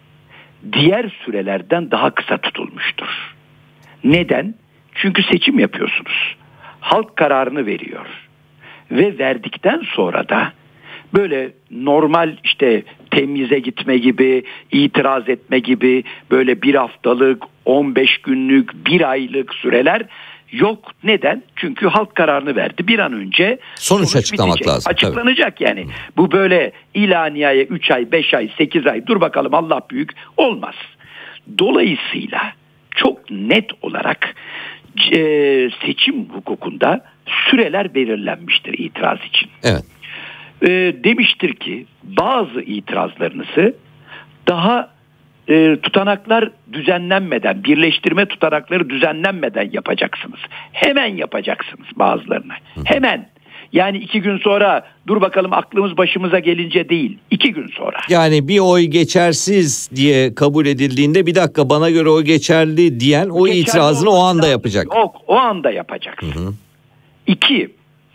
diğer sürelerden daha kısa tutulmuştur. Neden? Çünkü seçim yapıyorsunuz. Halk kararını veriyor. Ve verdikten sonra da böyle normal işte temyize gitme gibi, itiraz etme gibi böyle bir haftalık, on beş günlük, bir aylık süreler yok. Neden? Çünkü halk kararını verdi. Bir an önce sonuç, sonuç açıklamak bitecek, lazım. açıklanacak tabii. Yani. Bu böyle ilaniyeye üç ay, beş ay, sekiz ay dur bakalım Allah büyük olmaz. Dolayısıyla çok net olarak e, seçim hukukunda süreler belirlenmiştir itiraz için. Evet. E, demiştir ki bazı itirazlarınızı daha e, tutanaklar düzenlenmeden, birleştirme tutanakları düzenlenmeden yapacaksınız. Hemen yapacaksınız bazılarını. Hemen. Yani iki gün sonra dur bakalım aklımız başımıza gelince değil. iki gün sonra. Yani bir oy geçersiz diye kabul edildiğinde bir dakika bana göre o geçerli diyen o geçerli itirazını o anda yapacak. Yok, o anda yapacaksın. Hı hı. İki,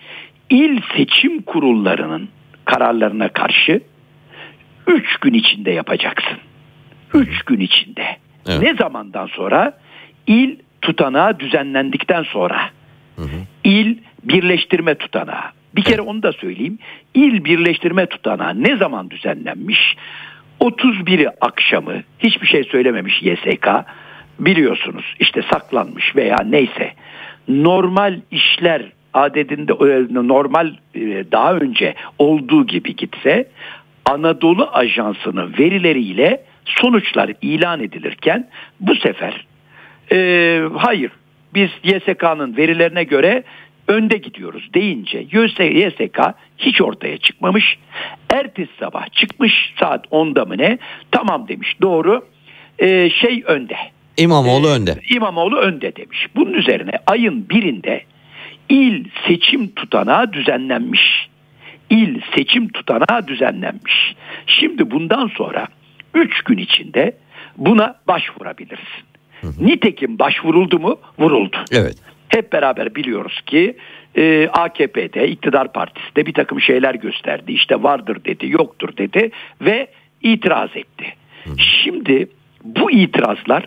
İl seçim kurullarının kararlarına karşı üç gün içinde yapacaksın. Üç gün içinde. Evet. Ne zamandan sonra? İl tutanağı düzenlendikten sonra. Hı hı. İl birleştirme tutanağı. Bir kere onu da söyleyeyim. İl birleştirme tutanağı ne zaman düzenlenmiş? otuz biri akşamı hiçbir şey söylememiş Y S K. Biliyorsunuz işte saklanmış veya neyse. Normal işler adedinde normal daha önce olduğu gibi gitse Anadolu Ajansı'nın verileriyle sonuçlar ilan edilirken bu sefer e, hayır biz Y S K'nın verilerine göre önde gidiyoruz deyince Y S K hiç ortaya çıkmamış. Ertesi sabah çıkmış saat onda mı ne, tamam demiş, doğru e, şey önde. İmamoğlu ee, önde. İmamoğlu önde demiş. Bunun üzerine ayın birinde İl seçim tutanağı düzenlenmiş. İl seçim tutanağı düzenlenmiş. Şimdi bundan sonra üç gün içinde buna başvurabilirsin. Hı hı. Nitekim başvuruldu mu? Vuruldu. Evet. Hep beraber biliyoruz ki e, A K P'de, iktidar partisinde bir takım şeyler gösterdi. İşte vardır dedi, yoktur dedi ve itiraz etti. Hı hı. Şimdi bu itirazlar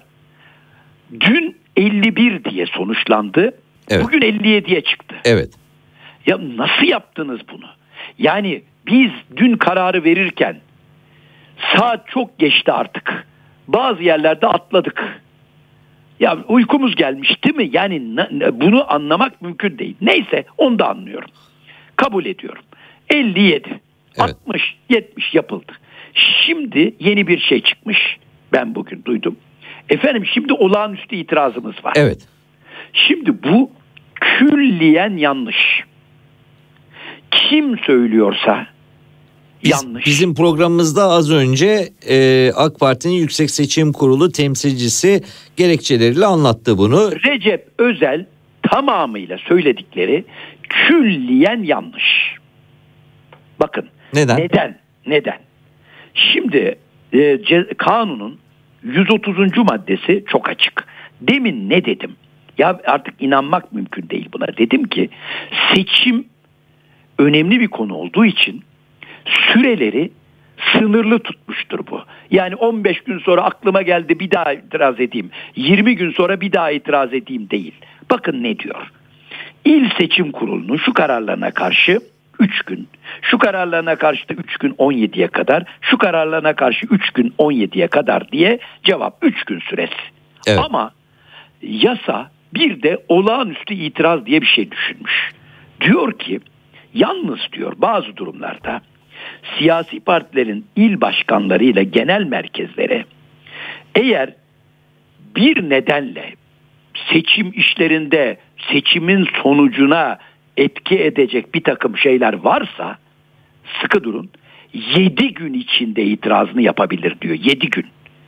dün elli bir diye sonuçlandı. Evet. Bugün elli yediye çıktı. Evet. Ya nasıl yaptınız bunu? Yani biz dün kararı verirken saat çok geçti artık. Bazı yerlerde atladık. Ya uykumuz gelmiş değil mi? Yani bunu anlamak mümkün değil. Neyse onu da anlıyorum. Kabul ediyorum. elli yedi, evet. altmış, yetmiş yapıldı. Şimdi yeni bir şey çıkmış. Ben bugün duydum. Efendim şimdi olağanüstü itirazımız var. Evet. Şimdi bu külliyen yanlış. Kim söylüyorsa Biz, yanlış. Bizim programımızda az önce e, AK Parti'nin Yüksek Seçim Kurulu temsilcisi gerekçeleriyle anlattı bunu. Recep Özel tamamıyla söyledikleri külliyen yanlış. Bakın. Neden? Neden? Neden? Şimdi e, ce- kanunun yüz otuzuncu maddesi çok açık. Demin ne dedim? Ya artık inanmak mümkün değil buna. Dedim ki seçim önemli bir konu olduğu için süreleri sınırlı tutmuştur bu. Yani on beş gün sonra aklıma geldi bir daha itiraz edeyim. yirmi gün sonra bir daha itiraz edeyim değil. Bakın ne diyor? İl Seçim Kurulu'nun şu kararlarına karşı üç gün, şu kararlarına karşı da üç gün on yediye kadar, şu kararlarına karşı üç gün on yediye kadar diye cevap üç gün süresi. Evet. Ama yasa bir de olağanüstü itiraz diye bir şey düşünmüş. Diyor ki yalnız diyor bazı durumlarda siyasi partilerin il başkanları ile genel merkezlere eğer bir nedenle seçim işlerinde seçimin sonucuna etki edecek bir takım şeyler varsa sıkı durun yedi gün içinde itirazını yapabilir diyor. yedi gün.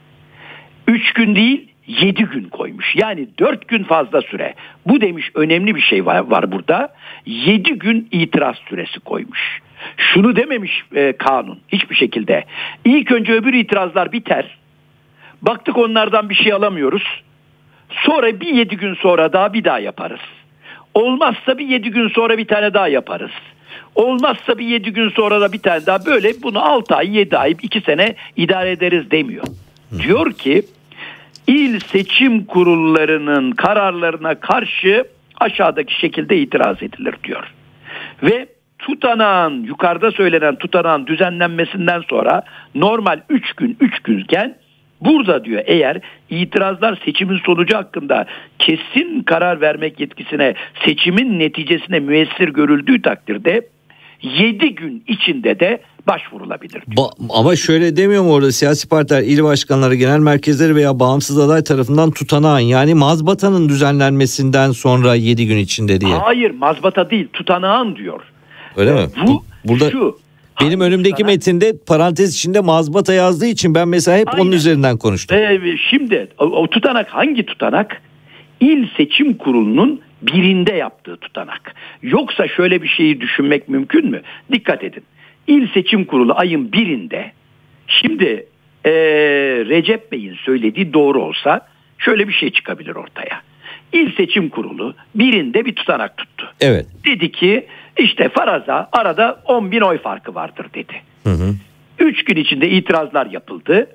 üç gün değil yedi gün koymuş. Yani dört gün fazla süre. Bu demiş önemli bir şey var, var burada. yedi gün itiraz süresi koymuş. Şunu dememiş e, kanun hiçbir şekilde. İlk önce öbür itirazlar biter. Baktık onlardan bir şey alamıyoruz. Sonra bir yedi gün sonra daha bir daha yaparız. Olmazsa bir yedi gün sonra bir tane daha yaparız. Olmazsa bir yedi gün sonra da bir tane daha, böyle bunu altı ay, yedi ay, iki sene idare ederiz demiyor. Diyor ki İl seçim kurullarının kararlarına karşı aşağıdaki şekilde itiraz edilir diyor. Ve tutanağın, yukarıda söylenen tutanağın düzenlenmesinden sonra normal üç gün üç günken burada diyor eğer itirazlar seçimin sonucu hakkında kesin karar vermek yetkisine, seçimin neticesine müessir görüldüğü takdirde yedi gün içinde de başvurulabilir. Ba- ama şöyle demiyor mu orada, siyasi partiler, il başkanları, genel merkezleri veya bağımsız aday tarafından tutanağın, yani mazbatanın düzenlenmesinden sonra yedi gün içinde diye. Hayır, mazbata değil, tutanağın diyor. Öyle mi? Bu burada şu. Benim önümdeki tutanak, metinde parantez içinde mazbata yazdığı için ben mesela hep Aynen. onun üzerinden konuştum. Ee, şimdi o, o tutanak hangi tutanak? İl Seçim Kurulu'nun birinde yaptığı tutanak. Yoksa şöyle bir şeyi düşünmek mümkün mü? Dikkat edin. İl Seçim Kurulu ayın birinde, şimdi ee, Recep Bey'in söylediği doğru olsa şöyle bir şey çıkabilir ortaya. İl Seçim Kurulu birinde bir tutanak tuttu. Evet. Dedi ki işte faraza arada on bin oy farkı vardır dedi. Hı hı. üç gün içinde itirazlar yapıldı.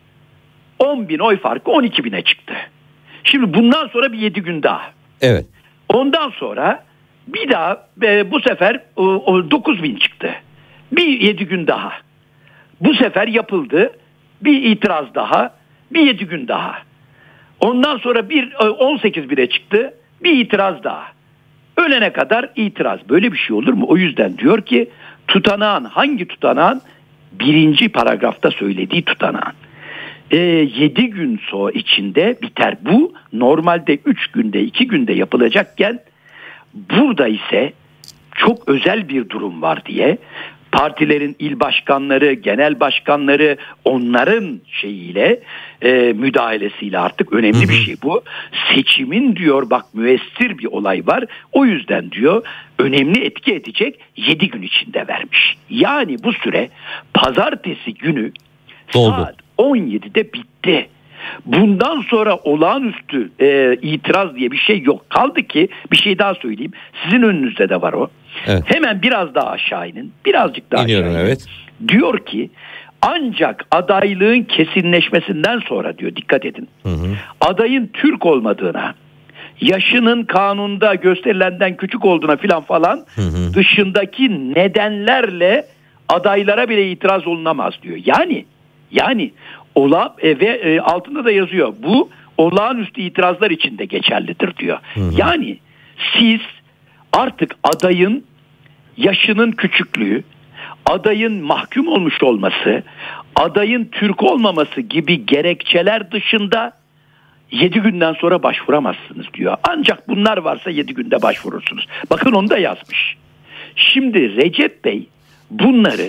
on bin oy farkı on iki bine çıktı. Şimdi bundan sonra bir yedi gün daha. Evet. Ondan sonra bir daha e, bu sefer o, o dokuz bin çıktı. Bir yedi gün daha. Bu sefer yapıldı. Bir itiraz daha. Bir yedi gün daha. Ondan sonra bir on sekiz bine çıktı. Bir itiraz daha. Ölene kadar itiraz. Böyle bir şey olur mu? O yüzden diyor ki tutanağın, hangi tutanağın? Birinci paragrafta söylediği tutanağın. E, yedi gün sonra içinde biter. Bu normalde üç günde, iki günde yapılacakken burada ise çok özel bir durum var diye partilerin il başkanları, genel başkanları, onların şeyiyle e, müdahalesiyle, artık önemli hı hı. bir şey bu. Seçimin diyor bak müessir bir olay var. O yüzden diyor önemli etki edecek yedi gün içinde vermiş. Yani bu süre pazartesi günü Doldu. saat on yedide bitti. Bundan sonra olağanüstü e, itiraz diye bir şey yok. Kaldı ki bir şey daha söyleyeyim. Sizin önünüzde de var o. Evet. Hemen biraz daha aşağı inin. Birazcık daha İniyorum, aşağı inin. evet. Diyor ki ancak adaylığın kesinleşmesinden sonra diyor, dikkat edin. Hı hı. Adayın Türk olmadığına, yaşının kanunda gösterilenden küçük olduğuna filan falan hı hı. dışındaki nedenlerle adaylara bile itiraz olunamaz diyor. Yani yani ola e, ve e, altında da yazıyor. Bu olağanüstü itirazlar için de geçerlidir diyor. Hı hı. Yani siz artık adayın yaşının küçüklüğü, adayın mahkum olmuş olması, adayın Türk olmaması gibi gerekçeler dışında yedi günden sonra başvuramazsınız diyor. Ancak bunlar varsa yedi günde başvurursunuz. Bakın onu da yazmış. Şimdi Recep Bey bunları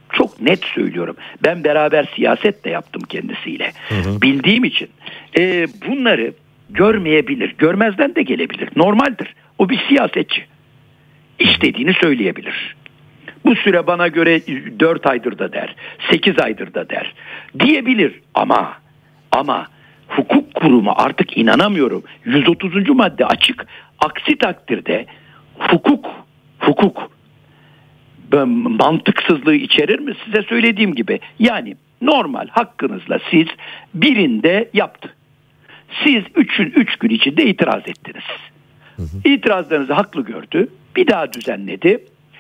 Çok net söylüyorum. Ben beraber siyaset de yaptım kendisiyle. Hı hı. Bildiğim için e, bunları görmeyebilir. Görmezden de gelebilir. Normaldir. O bir siyasetçi. İstediğini söyleyebilir. Bu süre bana göre dört aydır da der. sekiz aydır da der. Diyebilir ama ama hukuk kurumu artık inanamıyorum. yüz otuzuncu madde açık. Aksi takdirde hukuk hukuk mantıksızlığı içerir mi? Size söylediğim gibi. Yani normal hakkınızla siz birinde yaptı. Siz üçün üç gün içinde itiraz ettiniz. Hı hı. İtirazlarınızı haklı gördü. Bir daha düzenledi.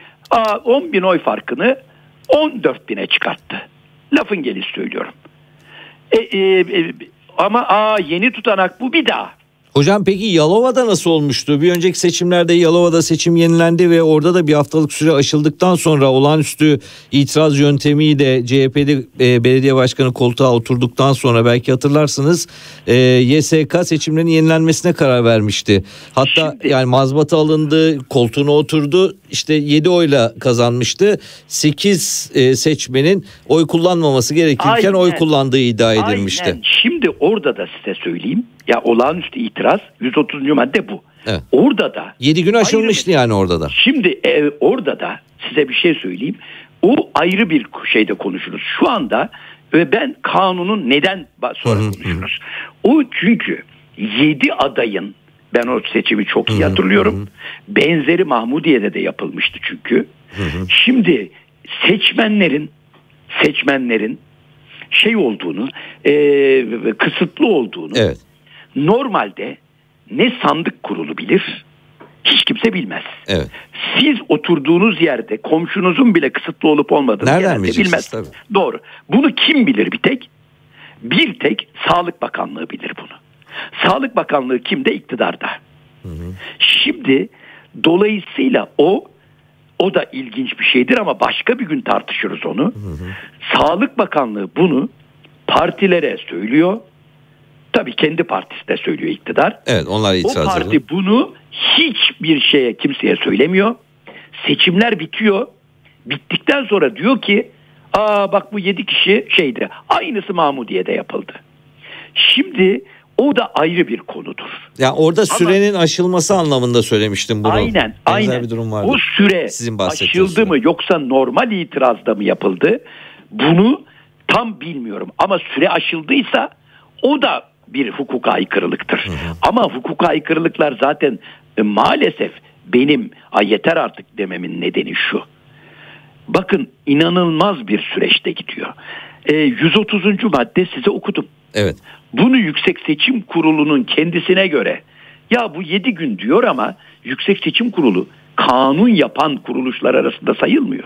on bin oy farkını on dört bine çıkarttı. Lafın gelişi söylüyorum. E, e, e, ama aa, yeni tutanak bu bir daha. Hocam peki Yalova'da nasıl olmuştu? Bir önceki seçimlerde Yalova'da seçim yenilendi ve orada da bir haftalık süre aşıldıktan sonra olağanüstü itiraz yöntemiyle C H P'de e, belediye başkanı koltuğa oturduktan sonra belki hatırlarsınız e, Y S K seçimlerinin yenilenmesine karar vermişti. Hatta Şimdi, yani mazbata alındı, koltuğuna oturdu, işte yedi oyla kazanmıştı. sekiz e, seçmenin oy kullanmaması gerekirken aynen, oy kullandığı iddia edilmişti. Aynen. Şimdi orada da size söyleyeyim. Ya olağanüstü itiraz yüz otuzuncu madde bu. Evet. Orada da yedi gün aşılmıştı yani orada da. Şimdi e, orada da size bir şey söyleyeyim. O ayrı bir şeyde konuşuruz. Şu anda e, ben kanunun neden sonra hı hı. konuşuruz. O çünkü yedi adayın, ben o seçimi çok iyi hatırlıyorum. Hı hı. Benzeri Mahmudiye'de de yapılmıştı çünkü. Hı hı. Şimdi seçmenlerin seçmenlerin şey olduğunu, e, kısıtlı olduğunu. Evet. Normalde ne sandık kurulu bilir, hiç kimse bilmez. Evet. Siz oturduğunuz yerde komşunuzun bile kısıtlı olup olmadığını nereden bilmez. Tabii. Doğru. Bunu kim bilir bir tek? Bir tek Sağlık Bakanlığı bilir bunu. Sağlık Bakanlığı kimde? İktidarda. Hı hı. Şimdi dolayısıyla o o da ilginç bir şeydir ama başka bir gün tartışırız onu. Hı hı. Sağlık Bakanlığı bunu partilere söylüyor. Tabii kendi partisi de söylüyor iktidar. Evet, onlar itiraz ediyor. O parti ediyor. Bunu hiçbir şeye, kimseye söylemiyor. Seçimler bitiyor. Bittikten sonra diyor ki, aa bak bu yedi kişi şeydi. Aynısı Mahmudiye'de yapıldı. Şimdi o da ayrı bir konudur. Ya orada Ama, sürenin aşılması anlamında söylemiştim bunu. Aynen, Benzer aynen. Bir durum vardı. O süre Sizin aşıldı süre. mı yoksa normal itirazda mı yapıldı? Bunu tam bilmiyorum. Ama süre aşıldıysa o da bir hukuka aykırılıktır. Hı hı. Ama hukuka aykırılıklar zaten e, maalesef benim ay yeter artık dememin nedeni şu. Bakın inanılmaz bir süreçte gidiyor. E, yüz otuzuncu madde size okudum. Evet. Bunu Yüksek Seçim Kurulu'nun kendisine göre ya bu yedi gün diyor ama Yüksek Seçim Kurulu kanun yapan kuruluşlar arasında sayılmıyor.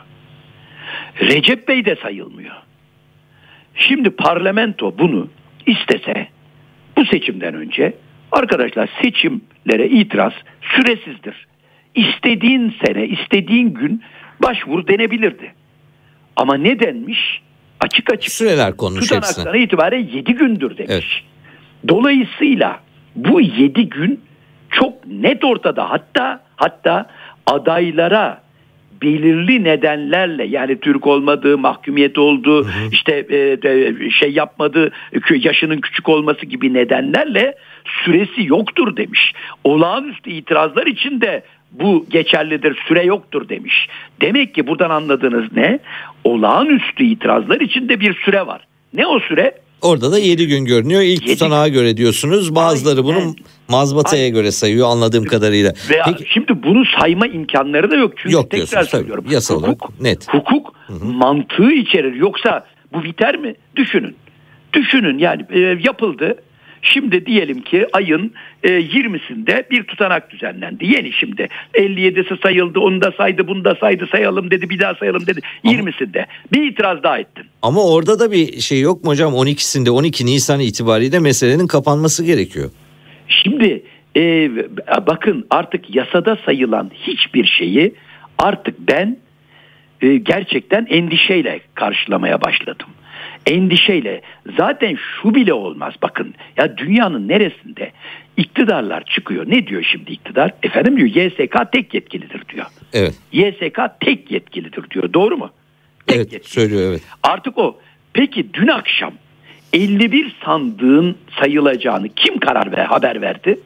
Recep Bey de sayılmıyor. Şimdi parlamento bunu istese bu seçimden önce arkadaşlar seçimlere itiraz süresizdir. İstediğin sene, istediğin gün başvur denebilirdi. Ama ne denmiş? Açık açık. Süreler konmuş hepsine. Tutanaktan itibaren yedi gündür demiş. Evet. Dolayısıyla bu yedi gün çok net ortada. Hatta hatta adaylara belirli nedenlerle yani Türk olmadığı, mahkumiyet olduğu, hı hı. işte e, şey yapmadığı, yaşının küçük olması gibi nedenlerle süresi yoktur demiş. Olağanüstü itirazlar için de bu geçerlidir, süre yoktur demiş. Demek ki buradan anladığınız ne? Olağanüstü itirazlar için de bir süre var. Ne o süre? Orada da yedi gün görünüyor. İlk yedi tutanağa göre diyorsunuz. Bazıları Aynen. bunu mazbataya Aynen. göre sayıyor anladığım kadarıyla. Veya Peki, şimdi bunu sayma imkanları da yok. Çünkü yok tekrar söylüyorum. Yasal hukuk, olarak net. Hukuk Hı-hı. mantığı içerir. Yoksa bu biter mi? Düşünün. Düşünün yani e, yapıldı. Şimdi diyelim ki ayın e, yirmisinde bir tutanak düzenlendi. Yeni şimdi. elli yedisi sayıldı, onu da saydı, bunu da saydı, sayalım dedi, bir daha sayalım dedi. Ama, yirmisinde bir itiraz daha ettin. Ama orada da bir şey yok mu hocam? on ikisinde on iki Nisan itibariyle meselenin kapanması gerekiyor. Şimdi e, bakın artık yasada sayılan hiçbir şeyi artık ben e, gerçekten endişeyle karşılamaya başladım. Endişeyle zaten şu bile olmaz bakın ya dünyanın neresinde iktidarlar çıkıyor ne diyor şimdi iktidar efendim diyor Y S K tek yetkilidir diyor. Evet. Y S K tek yetkilidir diyor doğru mu? Tek evet yetkisi. söylüyor evet. Artık o. Peki dün akşam elli bir sandığın sayılacağını kim karar ver, haber verdi?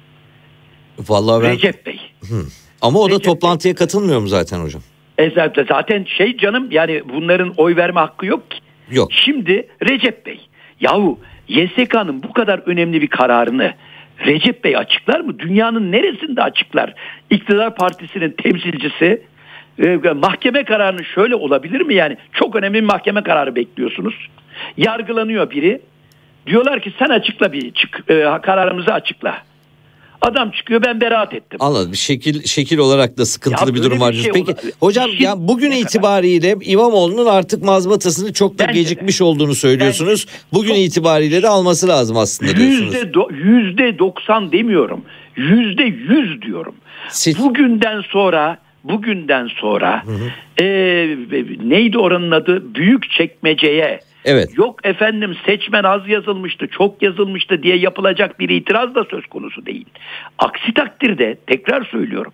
Vallahi ben... Recep Bey. Hı. Ama o da Recep toplantıya Bey. katılmıyor mu zaten hocam? E zaten şey canım, yani bunların oy verme hakkı yok ki. Yok. Şimdi Recep Bey. Yahu Y S K'nın bu kadar önemli bir kararını Recep Bey açıklar mı? Dünyanın neresinde açıklar? İktidar partisinin temsilcisi e, mahkeme kararını şöyle olabilir mi yani? Çok önemli bir mahkeme kararı bekliyorsunuz. Yargılanıyor biri. Diyorlar ki sen açıkla bir çık, e, kararımızı açıkla. Adam çıkıyor, ben beraat ettim. Anladım. Bir şekil şekil olarak da sıkıntılı Ya bir durum böyle var. bir şey Peki olur. hocam Şimdi ya bugün ne itibariyle İmamoğlu'nun artık mazbatasını çok da Bence de. gecikmiş olduğunu söylüyorsunuz. Bugün Çok- itibariyle de alması lazım aslında diyorsunuz. Yüzde, do, yüzde doksan demiyorum. Yüzde yüz diyorum. Siz- Bugünden sonra bugünden sonra e, neydi oranın adı? Büyükçekmece'ye Evet. yok efendim seçmen az yazılmıştı, çok yazılmıştı diye yapılacak bir itiraz da söz konusu değil. Aksi takdirde tekrar söylüyorum,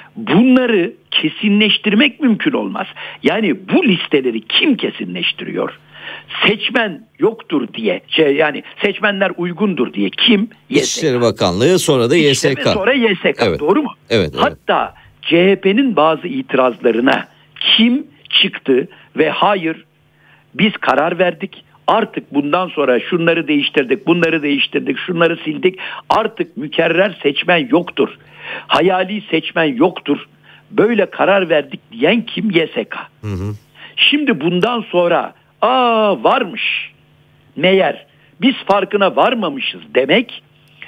bunları kesinleştirmek mümkün olmaz. Yani bu listeleri kim kesinleştiriyor? Seçmen yoktur diye, şey yani seçmenler uygundur diye kim? Y S K. İçişleri Bakanlığı, sonra da Y S K. İşte ve sonra Y S K, Evet. doğru mu? Evet, evet. Hatta C H P'nin bazı itirazlarına kim çıktı ve hayır biz karar verdik, artık bundan sonra şunları değiştirdik, bunları değiştirdik, şunları sildik, artık mükerrer seçmen yoktur, hayali seçmen yoktur, böyle karar verdik diyen kim? Y S K. Hı hı. Şimdi bundan sonra aa varmış meğer, biz farkına varmamışız demek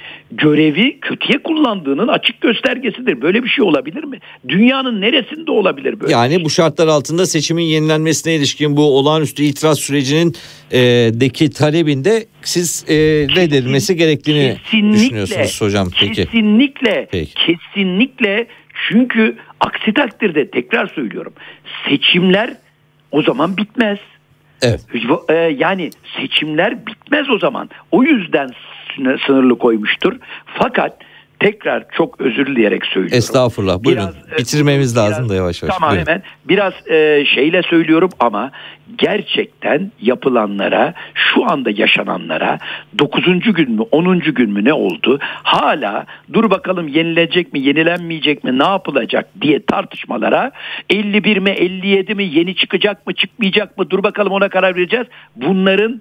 görevi kötüye kullandığının açık göstergesidir. Böyle bir şey olabilir mi? Dünyanın neresinde olabilir böyle? Yani bu şartlar altında seçimin yenilenmesine ilişkin bu olağanüstü itiraz sürecinin e, deki talebinde siz e, reddedilmesi gerektiğini Kesinlikle, düşünüyorsunuz hocam. Peki. Kesinlikle, Peki. kesinlikle, çünkü aksi takdirde tekrar söylüyorum, seçimler o zaman bitmez. Evet. Ee, yani seçimler bitmez o zaman. O yüzden sınırlı koymuştur. Fakat tekrar çok özür dileyerek söylüyorum. Estağfurullah. Buyurun. Biraz, Bitirmemiz biraz, lazım da yavaş yavaş. Tamam Buyurun. hemen. Biraz e, şeyle söylüyorum ama gerçekten yapılanlara, şu anda yaşananlara dokuzuncu gün mü onuncu gün mü ne oldu? Hala dur bakalım yenilecek mi, yenilenmeyecek mi, ne yapılacak diye tartışmalara, elli bir mi elli yedi mi, yeni çıkacak mı çıkmayacak mı, dur bakalım ona karar vereceğiz. Bunların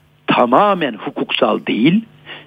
tamamen hukuksal değil,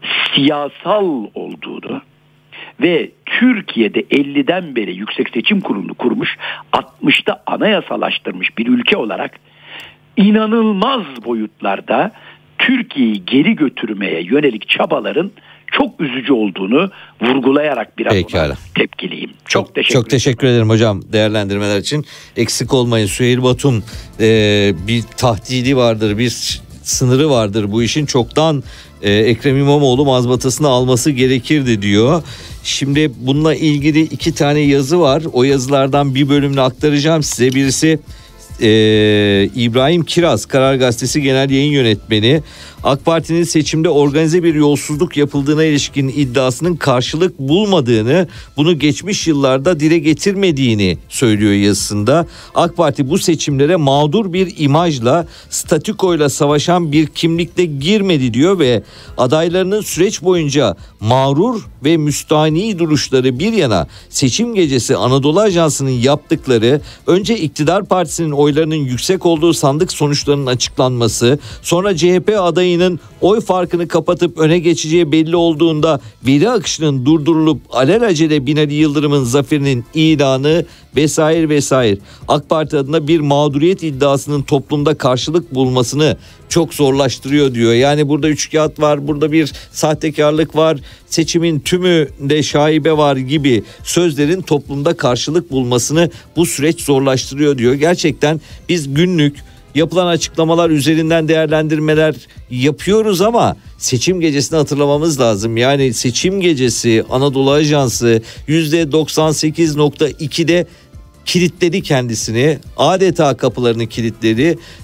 siyasal olduğunu ve Türkiye'de elliden beri Yüksek Seçim Kurulu'nu kurmuş, altmışta anayasalaştırmış bir ülke olarak inanılmaz boyutlarda Türkiye'yi geri götürmeye yönelik çabaların çok üzücü olduğunu vurgulayarak biraz Pekala. ona tepkiliyim. Çok, Çok teşekkür çok teşekkür ederim hocam değerlendirmeler için. Eksik olmayın. Süheyl Batum, e, bir tahdidi vardır, bir sınırı vardır bu işin. Çoktan e, Ekrem İmamoğlu mazbatasını alması gerekirdi diyor. Şimdi bununla ilgili iki tane yazı var. O yazılardan bir bölümünü aktaracağım size. Birisi e, İbrahim Kiraz, Karar Gazetesi Genel Yayın Yönetmeni. AK Parti'nin seçimde organize bir yolsuzluk yapıldığına ilişkin iddiasının karşılık bulmadığını, bunu geçmiş yıllarda dile getirmediğini söylüyor yazısında. AK Parti bu seçimlere mağdur bir imajla, statükoyla savaşan bir kimlikle girmedi diyor ve adaylarının süreç boyunca mağrur ve müstahni duruşları bir yana, seçim gecesi Anadolu Ajansı'nın yaptıkları, önce iktidar partisinin oylarının yüksek olduğu sandık sonuçlarının açıklanması, sonra C H P adayı oy farkını kapatıp öne geçeceği belli olduğunda veri akışının durdurulup alelacele Binali Yıldırım'ın zaferinin ilanı vesaire vesaire. AK Parti adına bir mağduriyet iddiasının toplumda karşılık bulmasını çok zorlaştırıyor diyor. Yani burada üçkağıt var, burada bir sahtekarlık var, seçimin tümünde şaibe var gibi sözlerin toplumda karşılık bulmasını bu süreç zorlaştırıyor diyor. Gerçekten biz günlük yapılan açıklamalar üzerinden değerlendirmeler yapıyoruz ama seçim gecesini hatırlamamız lazım. Yani seçim gecesi Anadolu Ajansı yüzde doksan sekiz nokta iki'de kilitledi kendisini, adeta kapılarını kilitledi ve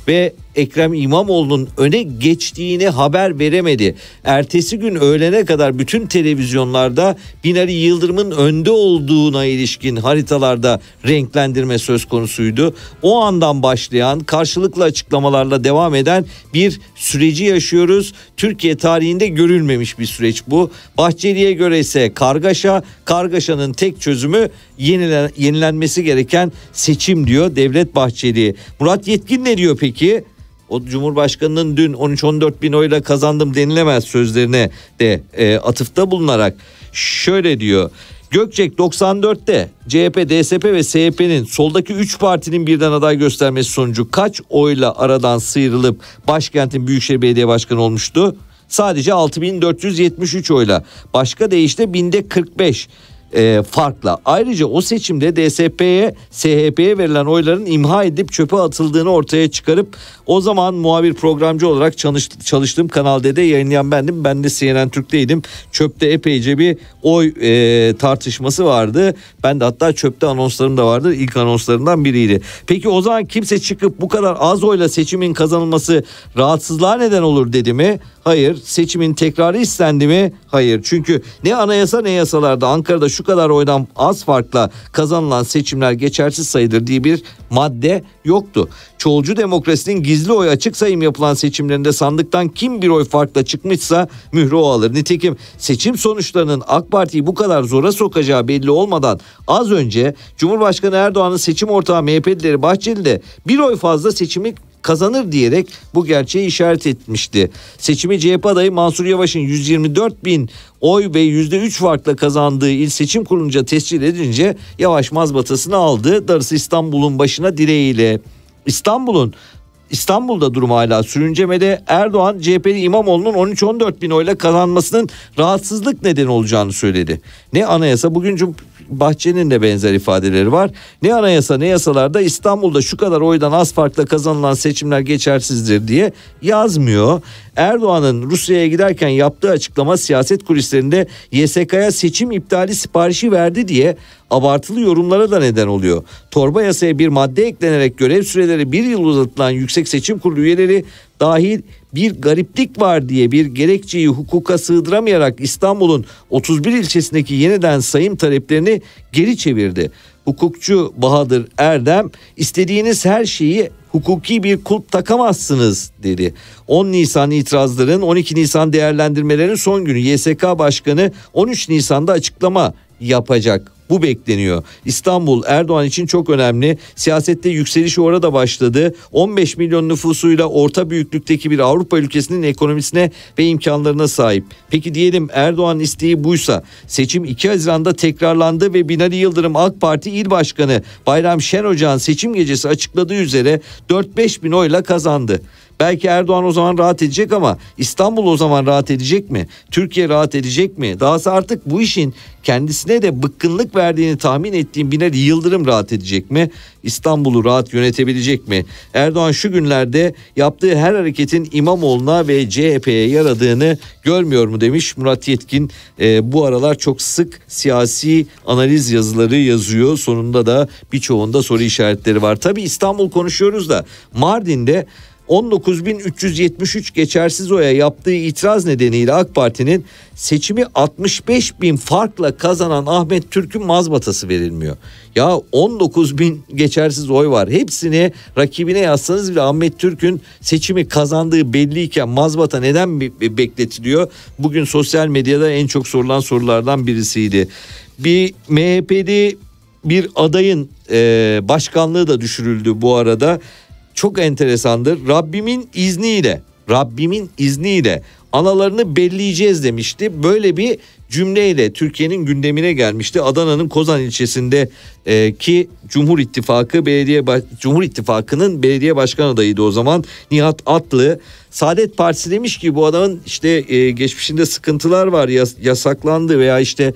Ekrem İmamoğlu'nun öne geçtiğini haber veremedi. Ertesi gün öğlene kadar bütün televizyonlarda Binali Yıldırım'ın önde olduğuna ilişkin haritalarda renklendirme söz konusuydu. O andan başlayan, karşılıklı açıklamalarla devam eden bir süreci yaşıyoruz. Türkiye tarihinde görülmemiş bir süreç bu. Bahçeli'ye göre ise kargaşa, kargaşanın tek çözümü yenilen, yenilenmesi gereken seçim diyor Devlet Bahçeli. Murat Yetkin ne diyor peki? O Cumhurbaşkanı'nın dün on üç on dört bin oyla kazandım denilemez sözlerine de e, atıfta bulunarak şöyle diyor. Gökçek doksan dörtte C H P, D S P ve S H P'nin soldaki üç partinin birden aday göstermesi sonucu kaç oyla aradan sıyrılıp başkentin Büyükşehir Belediye Başkanı olmuştu? Sadece altı bin dört yüz yetmiş üç oyla. Başka deyişle binde kırk beş e, farkla. Ayrıca o seçimde D S P'ye, S H P'ye verilen oyların imha edip çöpe atıldığını ortaya çıkarıp o zaman muhabir programcı olarak çalış, çalıştığım Kanal D'de yayınlayan bendim. Ben de C N N Türk'teydim. Çöpte epeyce bir oy e, tartışması vardı. Ben de hatta çöpte anonslarım da vardı. İlk anonslarından biriydi. Peki o zaman kimse çıkıp bu kadar az oyla seçimin kazanılması rahatsızlığa neden olur dedi mi? Hayır. Seçimin tekrarı istendi mi? Hayır. Çünkü ne anayasa ne yasalarda Ankara'da şu kadar oydan az farkla kazanılan seçimler geçersiz sayılır diye bir madde yoktu. Çoğulcu demokrasinin gizli oy açık sayım yapılan seçimlerinde sandıktan kim bir oy farkla çıkmışsa mührü o alır. Nitekim seçim sonuçlarının AK Parti'yi bu kadar zora sokacağı belli olmadan az önce Cumhurbaşkanı Erdoğan'ın seçim ortağı M H P'lileri Bahçeli de bir oy fazla seçimi kazanır diyerek bu gerçeği işaret etmişti. Seçimi C H P adayı Mansur Yavaş'ın yüz yirmi dört bin oy ve yüzde üç farkla kazandığı il seçim kurulunca tescil edince Yavaş mazbatasını aldı. Darısı İstanbul'un başına dileğiyle. İstanbul'un İstanbul'da durum hala sürüncemede. Erdoğan C H P'li İmamoğlu'nun on üç on dört bin oyla kazanmasının rahatsızlık nedeni olacağını söyledi. Ne anayasa, bugün Bahçeli'nin de benzer ifadeleri var. Ne anayasa ne yasalarda İstanbul'da şu kadar oydan az farkla kazanılan seçimler geçersizdir diye yazmıyor. Erdoğan'ın Rusya'ya giderken yaptığı açıklama siyaset kulislerinde Y S K'ya seçim iptali siparişi verdi diye abartılı yorumlara da neden oluyor. Torba yasaya bir madde eklenerek görev süreleri bir yıl uzatılan Yüksek Seçim Kurulu üyeleri dahil bir gariplik var diye bir gerekçeyi hukuka sığdıramayarak İstanbul'un otuz bir ilçesindeki yeniden sayım taleplerini geri çevirdi. Hukukçu Bahadır Erdem, istediğiniz her şeyi hukuki bir kulp takamazsınız dedi. on Nisan itirazların, on iki Nisan değerlendirmelerin son günü. Y S K Başkanı on üç Nisan'da açıklama yapacak. Bu bekleniyor. İstanbul Erdoğan için çok önemli. Siyasette yükseliş orada başladı. on beş milyon nüfusuyla orta büyüklükteki bir Avrupa ülkesinin ekonomisine ve imkanlarına sahip. Peki diyelim Erdoğan'ın isteği buysa, seçim iki Haziran'da tekrarlandı ve Binali Yıldırım AK Parti İl Başkanı Bayram Şenocak'ın seçim gecesi açıkladığı üzere dört beş bin oyla kazandı. Belki Erdoğan o zaman rahat edecek ama İstanbul o zaman rahat edecek mi? Türkiye rahat edecek mi? Dahası artık bu işin kendisine de bıkkınlık verdiğini tahmin ettiğim Binali Yıldırım rahat edecek mi? İstanbul'u rahat yönetebilecek mi? Erdoğan şu günlerde yaptığı her hareketin İmamoğlu'na ve C H P'ye yaradığını görmüyor mu demiş Murat Yetkin. E, bu aralar çok sık siyasi analiz yazıları yazıyor. Sonunda da birçoğunda soru işaretleri var. Tabii İstanbul konuşuyoruz da Mardin'de on dokuz bin üç yüz yetmiş üç geçersiz oya yaptığı itiraz nedeniyle AK Parti'nin seçimi altmış beş bin farkla kazanan Ahmet Türk'ün mazbatası verilmiyor. Ya on dokuz bin geçersiz oy var. Hepsini rakibine yazsanız bile Ahmet Türk'ün seçimi kazandığı belliyken mazbata neden bekletiliyor? Bugün sosyal medyada en çok sorulan sorulardan birisiydi. Bir M H P'li bir adayın e, başkanlığı da düşürüldü bu arada. Çok enteresandır. Rabbimin izniyle, Rabbimin izniyle analarını belleyeceğiz demişti. Böyle bir cümleyle Türkiye'nin gündemine gelmişti. Adana'nın Kozan ilçesinde e, ki Cumhur İttifakı belediye Cumhur İttifakı'nın belediye başkan adayıydı o zaman Nihat Atlı. Saadet Partisi demiş ki bu adamın işte e, geçmişinde sıkıntılar var, yas- yasaklandı veya işte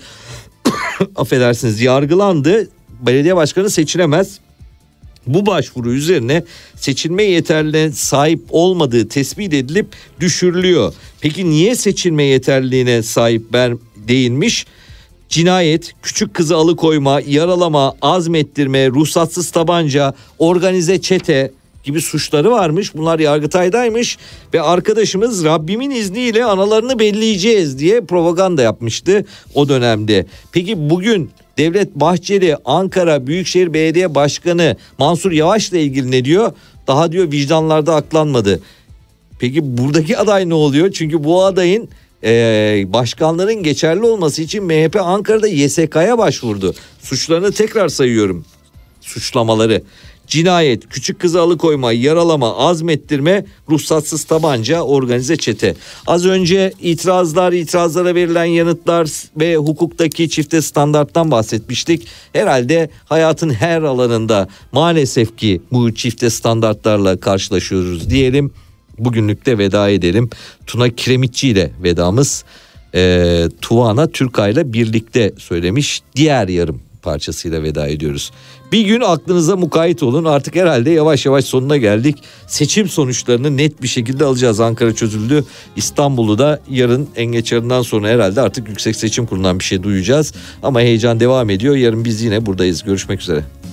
affedersiniz yargılandı. Belediye başkanı seçilemez. Bu başvuru üzerine seçilme yeterliliğine sahip olmadığı tespit edilip düşürülüyor. Peki niye seçilme yeterliliğine sahip değilmiş? Cinayet, küçük kızı alıkoyma, yaralama, azmettirme, ruhsatsız tabanca, organize çete, gibi suçları varmış. Bunlar Yargıtay'daymış ve arkadaşımız Rabbimin izniyle analarını belleyeceğiz diye propaganda yapmıştı o dönemde. Peki bugün Devlet Bahçeli Ankara Büyükşehir Belediye Başkanı Mansur Yavaş'la ilgili ne diyor? Daha diyor vicdanlarda aklanmadı. Peki buradaki aday ne oluyor? Çünkü bu adayın Ee, başkanların geçerli olması için M H P Ankara'da Y S K'ya başvurdu. Suçlarını tekrar sayıyorum. Suçlamaları: cinayet, küçük kızı alıkoyma, yaralama, azmettirme, ruhsatsız tabanca, organize çete. Az önce itirazlar, itirazlara verilen yanıtlar ve hukuktaki çifte standarttan bahsetmiştik. Herhalde hayatın her alanında maalesef ki bu çifte standartlarla karşılaşıyoruz diyelim. Bugünlük de veda edelim. Tuna Kiremitçi ile vedamız. E, Tuvana Türkay ile birlikte söylemiş. Diğer yarım parçasıyla veda ediyoruz. Bir gün aklınıza mukayyet olun. Artık herhalde yavaş yavaş sonuna geldik. Seçim sonuçlarını net bir şekilde alacağız. Ankara çözüldü. İstanbul'u da yarın en geç yarından sonra herhalde artık Yüksek Seçim Kurulu'ndan bir şey duyacağız. Ama heyecan devam ediyor. Yarın biz yine buradayız. Görüşmek üzere.